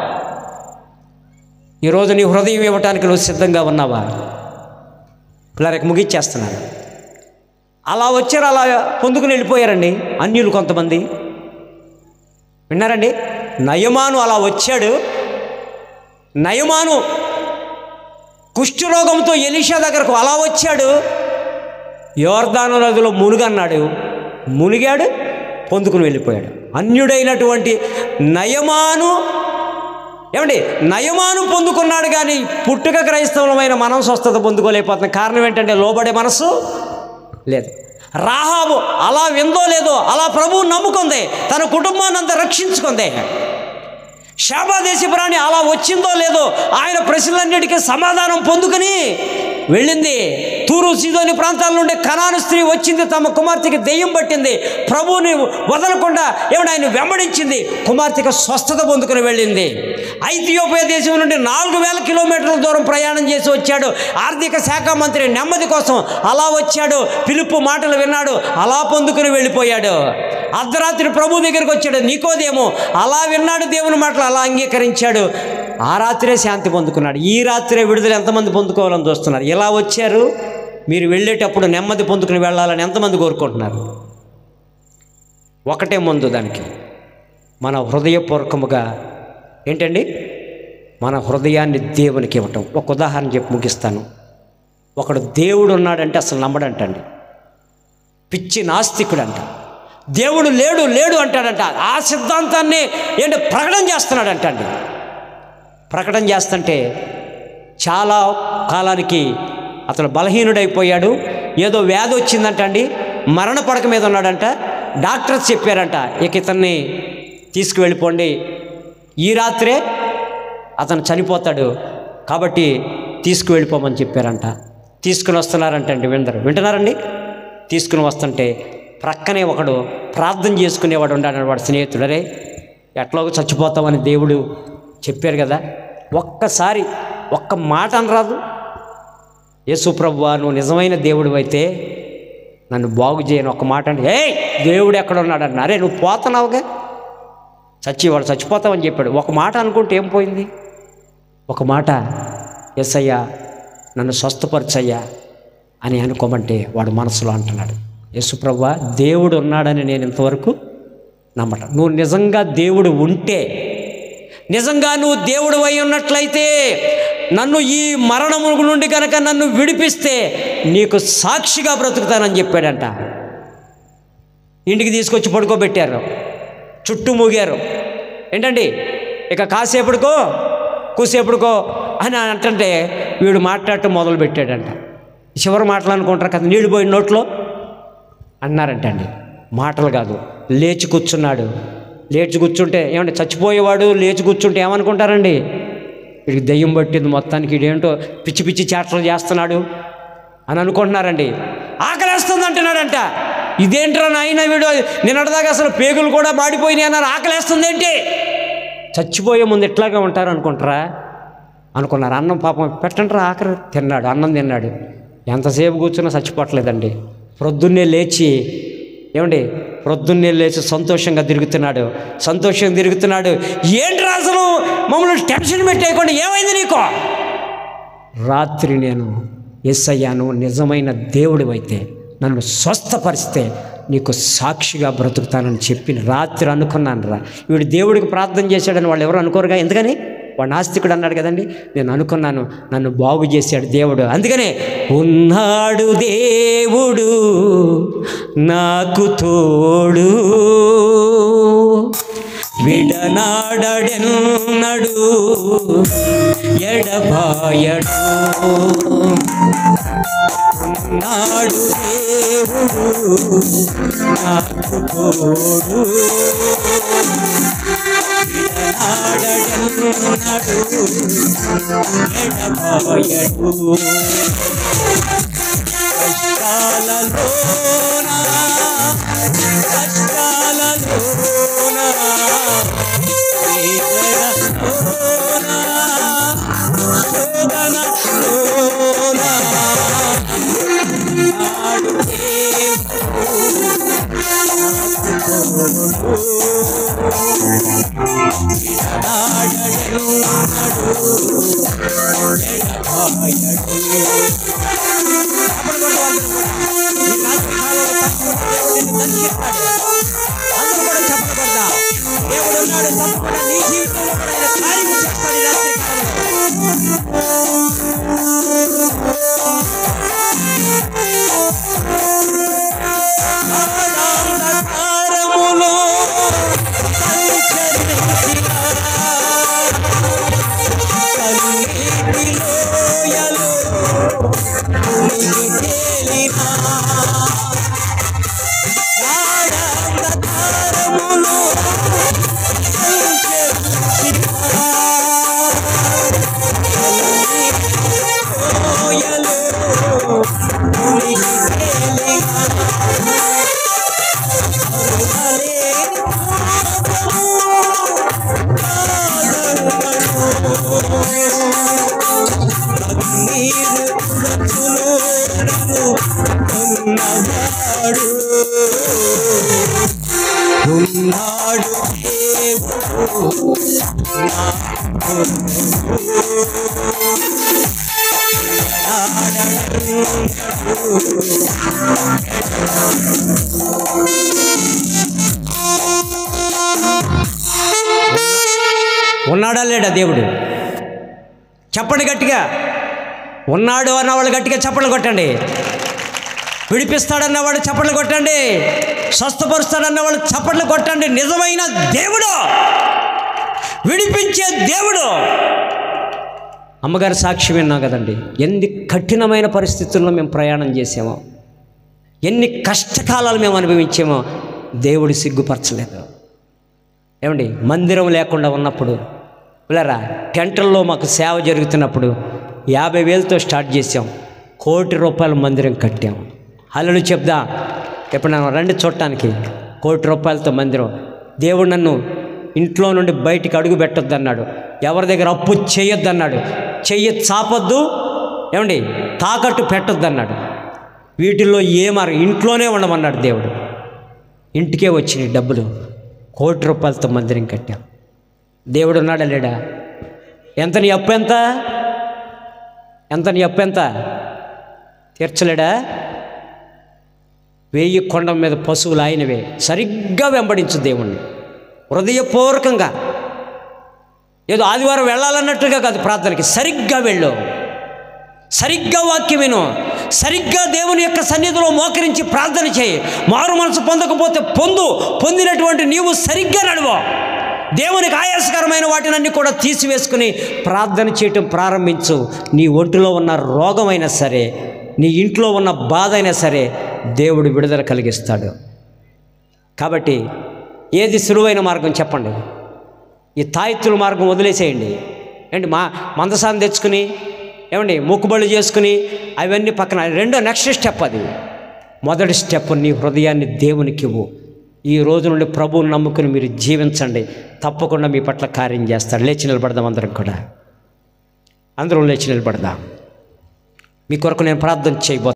ఈరోజు నీ హృదయం ఇవ్వటానికి నువ్వు సిద్ధంగా ఉన్నావా? పిల్లలకి ముగిచ్చేస్తున్నాను. అలా వచ్చారు, అలా పొందుకుని వెళ్ళిపోయారండి అన్యులు కొంతమంది. విన్నారండి? నయమాను అలా వచ్చాడు. నయమాను కుష్ఠరోగంతో ఎలీషా దగ్గరకు అలా వచ్చాడు. యోర్దాను నదిలో మునుగన్నాడు, మునిగాడు, పొందుకుని వెళ్ళిపోయాడు. అన్యుడైనటువంటి నయమాను, ఏమండి నయమాను పొందుకున్నాడు, కానీ పుట్టుక క్రైస్తవులమైన మనం స్వస్థత పొందుకోలేకపోతున్నాం. కారణం ఏంటంటే లోబడే మనసు లేదు. రాహాబు అలా విందో లేదో అలా ప్రభువుని నమ్ముకుంది, తన కుటుంబాన్ని అంతా రక్షించుకుంది. షాబా దేశపురాణి అలా వచ్చిందో లేదో ఆయన ప్రశ్నలన్నిటికీ సమాధానం పొందుకుని వెళ్ళింది. తూరు సీదోని ప్రాంతాల నుండి కనాను స్త్రీ వచ్చింది, తమ కుమార్తెకి దెయ్యం పట్టింది, ప్రభువుని వదలకుండా ఏమైనా ఆయన వెంబడించింది, కుమార్తెకి స్వస్థత పొందుకుని వెళ్ళింది. ఐథియోపియా దేశం నుండి 4000 కిలోమీటర్ల దూరం ప్రయాణం చేసి వచ్చాడు ఆర్థిక శాఖ మంత్రి, నెమ్మది కోసం అలా వచ్చాడు. పిలుపు మాటలు విన్నాడు, అలా పొందుకుని వెళ్ళిపోయాడు. అర్ధరాత్రి ప్రభు దగ్గరికి వచ్చాడు నికోదేము, అలా విన్నాడు దేవుని మాటలు, అలా అంగీకరించాడు. ఆ రాత్రే శాంతి పొందుకున్నాడు. ఈ రాత్రే విడుదల ఎంతమంది పొందుకోవాలని చూస్తున్నారు? ఎలా వచ్చారు? మీరు వెళ్ళేటప్పుడు నెమ్మది పొందుకుని వెళ్ళాలని ఎంతమంది కోరుకుంటున్నారు? ఒకటే ముందు దానికి, మన హృదయపూర్వకముగా ఏంటండి, మన హృదయాన్ని దేవునికి ఇవ్వటం. ఒక ఉదాహరణ చెప్పి ముగిస్తాను. ఒకడు దేవుడు ఉన్నాడంటే అసలు నమ్మడంటండి, పిచ్చి నాస్తికుడు అంట. దేవుడు లేడు లేడు అంటాడంట. ఆ సిద్ధాంతాన్ని ఏంటి ప్రకటన చేస్తున్నాడంట అండి. ప్రకటన చేస్తుంటే చాలా కాలానికి అతను బలహీనుడైపోయాడు. ఏదో వ్యాధి వచ్చిందంట అండి, మరణ పడక మీద ఉన్నాడంట. డాక్టర్స్ చెప్పారంట, ఇక ఇతన్ని తీసుకువెళ్ళిపోండి, ఈ రాత్రే అతను చనిపోతాడు కాబట్టి తీసుకువెళ్ళిపోమని చెప్పారంట. తీసుకుని వస్తున్నారంటండి. వింటున్నారండి? తీసుకుని వస్తుంటే ప్రక్కనే ఒకడు ప్రార్థన చేసుకునేవాడు ఉన్నాడు, వాడు స్నేహితుడు. అరే ఎట్లాగో చచ్చిపోతామని దేవుడు చెప్పారు కదా, ఒక్కసారి ఒక్క మాట అనరాదు, యేసు ప్రభువా నువ్వు నిజమైన దేవుడు అయితే నన్ను బాగు చేయను ఒక్క మాట అంటే, ఏ దేవుడు ఎక్కడ ఉన్నాడు అన్న. అరే నువ్వు పోతున్నావుగా, వాడు చచ్చిపోతావని చెప్పాడు. ఒక మాట అనుకుంటే ఏం పోయింది? ఒక మాట, యేసయ్యా నన్ను స్వస్థపరచయ్యా అని అనుకోమంటే వాడు మనసులో అంటున్నాడు, యేసు ప్రభువా దేవుడు ఉన్నాడని నేను ఇంతవరకు నమ్మట. నువ్వు నిజంగా దేవుడు ఉంటే, నిజంగా నువ్వు దేవుడు అయి ఉన్నట్లయితే, నన్ను ఈ మరణము నుండి కనుక నన్ను విడిపిస్తే నీకు సాక్షిగా బ్రతుకుతానని చెప్పాడంట. ఇంటికి తీసుకొచ్చి పడుకోబెట్టారు, చుట్టూ మూగారు. ఏంటండి ఇక కాసేపటికో కూసేపటికో అని అంటుంటే వీడు మాట్లాడటం మొదలు పెట్టాడంట. చివరి మాటలు అనుకుంటారు కదా, నీళ్ళు పోయిన నోట్లో అన్నారంట అండి. మాటలు కాదు, లేచి కూర్చున్నాడు. లేచి కూర్చుంటే ఏమంటే చచ్చిపోయేవాడు లేచి కూర్చుంటే ఏమనుకుంటారండి? వీడికి దెయ్యం పట్టింది, మొత్తానికి వీడేంటో పిచ్చి పిచ్చి చేష్టలు చేస్తున్నాడు అని అనుకుంటున్నారండి. ఆకలేస్తుంది అంటున్నాడంట. ఇదేంట్రా నాయన వీడు, నిన్నటిదాకా అసలు పేగులు కూడా మాడిపోయినాయి అన్నారు, ఆకలేస్తుంది ఏంటి? చచ్చిపోయే ముందు ఎట్లాగా ఉంటారు అనుకుంటారా? అనుకున్నారు. అన్నం పాపం పెట్టంటారా, ఆఖరి తిన్నాడు, అన్నం తిన్నాడు. ఎంతసేపు కూర్చున్నా చచ్చిపోవట్లేదండి. ప్రొద్దున్నే లేచి సంతోషంగా తిరుగుతున్నాడు. ఏంటి అసలు మమ్మల్ని టెన్షన్ పెట్టేయకుండా ఏమైంది నీకు? రాత్రి నేను యేసయ్యాను నిజమైన దేవుడు అయితే నన్ను స్వస్థపరిస్తే నీకు సాక్షిగా బ్రతుకుతానని చెప్పి రాత్రి అనుకున్నాను రా. వీడు దేవుడికి ప్రార్థన చేశాడని వాళ్ళు ఎవరు అనుకోరుగా. ఎందుకని? వాడు నాస్తికుడు అన్నాడు కదండి. నేను అనుకున్నాను నన్ను బాగు చేశాడు దేవుడు, అందుకనే ఉన్నాడు దేవుడు నాకు తోడు, విడనాడెన్నడు ఎడబాయడు. ఉన్నాడు దేవుడు నాకు తోడు, విడనాడెన్నడు ఎడబాయడు. కష్టాలలోనా వేదనలోనా శోధనలోనా నాడు ఉన్నాడు ఉన్నాడా లేడా దేవుడు? చెప్పండి గట్టిగా. ఉన్నాడు అన్న వాళ్ళు గట్టిగా చప్పట్లు కొట్టండి. విడిపిస్తాడన్నవాడు చప్పట్లు కొట్టండి, స్వస్థపరుస్తాడన్నవాడు చప్పట్లు కొట్టండి. నిజమైన దేవుడు, విడిపించే దేవుడు. అమ్మగారి సాక్షి విన్నాం కదండి, ఎన్ని కఠినమైన పరిస్థితుల్లో మేము ప్రయాణం చేసామో, ఎన్ని కష్టకాలాలు మేము అనుభవించామో దేవుడు సిగ్గుపరచలేదు. ఏమండి, మందిరం లేకుండా ఉన్నప్పుడు పిల్లరా, టెంటల్లో మాకు సేవ జరుగుతున్నప్పుడు 50,000తో స్టార్ట్ చేసాం, 1 కోటి రూపాయల మందిరం కట్టాం. హల్లెలూయా చెప్దా. ఇప్పుడు నన్ను రండి చూడటానికి, 1 కోటి రూపాయలతో మందిరం. దేవుడు నన్ను ఇంట్లో నుండి బయటికి అడుగు పెట్టొద్దన్నాడు, ఎవరి దగ్గర అప్పు చేయొద్దన్నాడు, చెయ్యి చాపొద్దు, ఏమండి తాకట్టు పెట్టొద్దన్నాడు. వీటిల్లో ఇంట్లోనే ఉండమన్నాడు దేవుడు. ఇంటికే వచ్చినాయి డబ్బులు, 1 కోటి రూపాయలతో మందిరం కట్టాం. దేవుడు ఉన్నాడా లేడా? ఎంత నీ అప్పు ఎంత? నీ అప్పు ఎంత? తీర్చలేడా? 1000 కొండ మీద పశువులు ఆయనవే. సరిగ్గా వెంబడించు దేవుణ్ణి, హృదయపూర్వకంగా. ఏదో ఆదివారం వెళ్ళాలన్నట్టుగా కాదు, ప్రార్థనకి సరిగ్గా వెళ్ళు, సరిగ్గా వాక్యం విను, సరిగ్గా దేవుని యొక్క సన్నిధిలో మోకరించి ప్రార్థన చేయి. మారు మనసు పొందకపోతే పొందినటువంటి నీవు సరిగ్గా నడువు. దేవునికి ఆయాసకరమైన వాటినన్నీ కూడా తీసివేసుకుని ప్రార్థన చేయటం ప్రారంభించు. నీ ఒంటిలో ఉన్న రోగమైనా సరే, నీ ఇంట్లో ఉన్న బాధ అయినా సరే దేవుడు విడుదల కలిగిస్తాడు. కాబట్టి ఏది సులువైన మార్గం చెప్పండి? ఈ తాయెత్తుల మార్గం వదిలేసేయండి. ఏంటి మందసాన్ని తెచ్చుకుని, ఏమండి మొక్కుబళ్ళు చేసుకుని అవన్నీ పక్కన. నెక్స్ట్ స్టెప్ అది. మొదటి స్టెప్, నీ హృదయాన్ని దేవునికి ఇవ్వు. ఈ రోజు నుండి ప్రభువుని నమ్ముకుని మీరు జీవించండి, తప్పకుండా మీ పట్ల కార్యం చేస్తాడు. లేచి నిలబడదాం, అందరం లేచి నిలబడదాం. మీ కొరకు నేను ప్రార్థన చేయబోతున్నాను.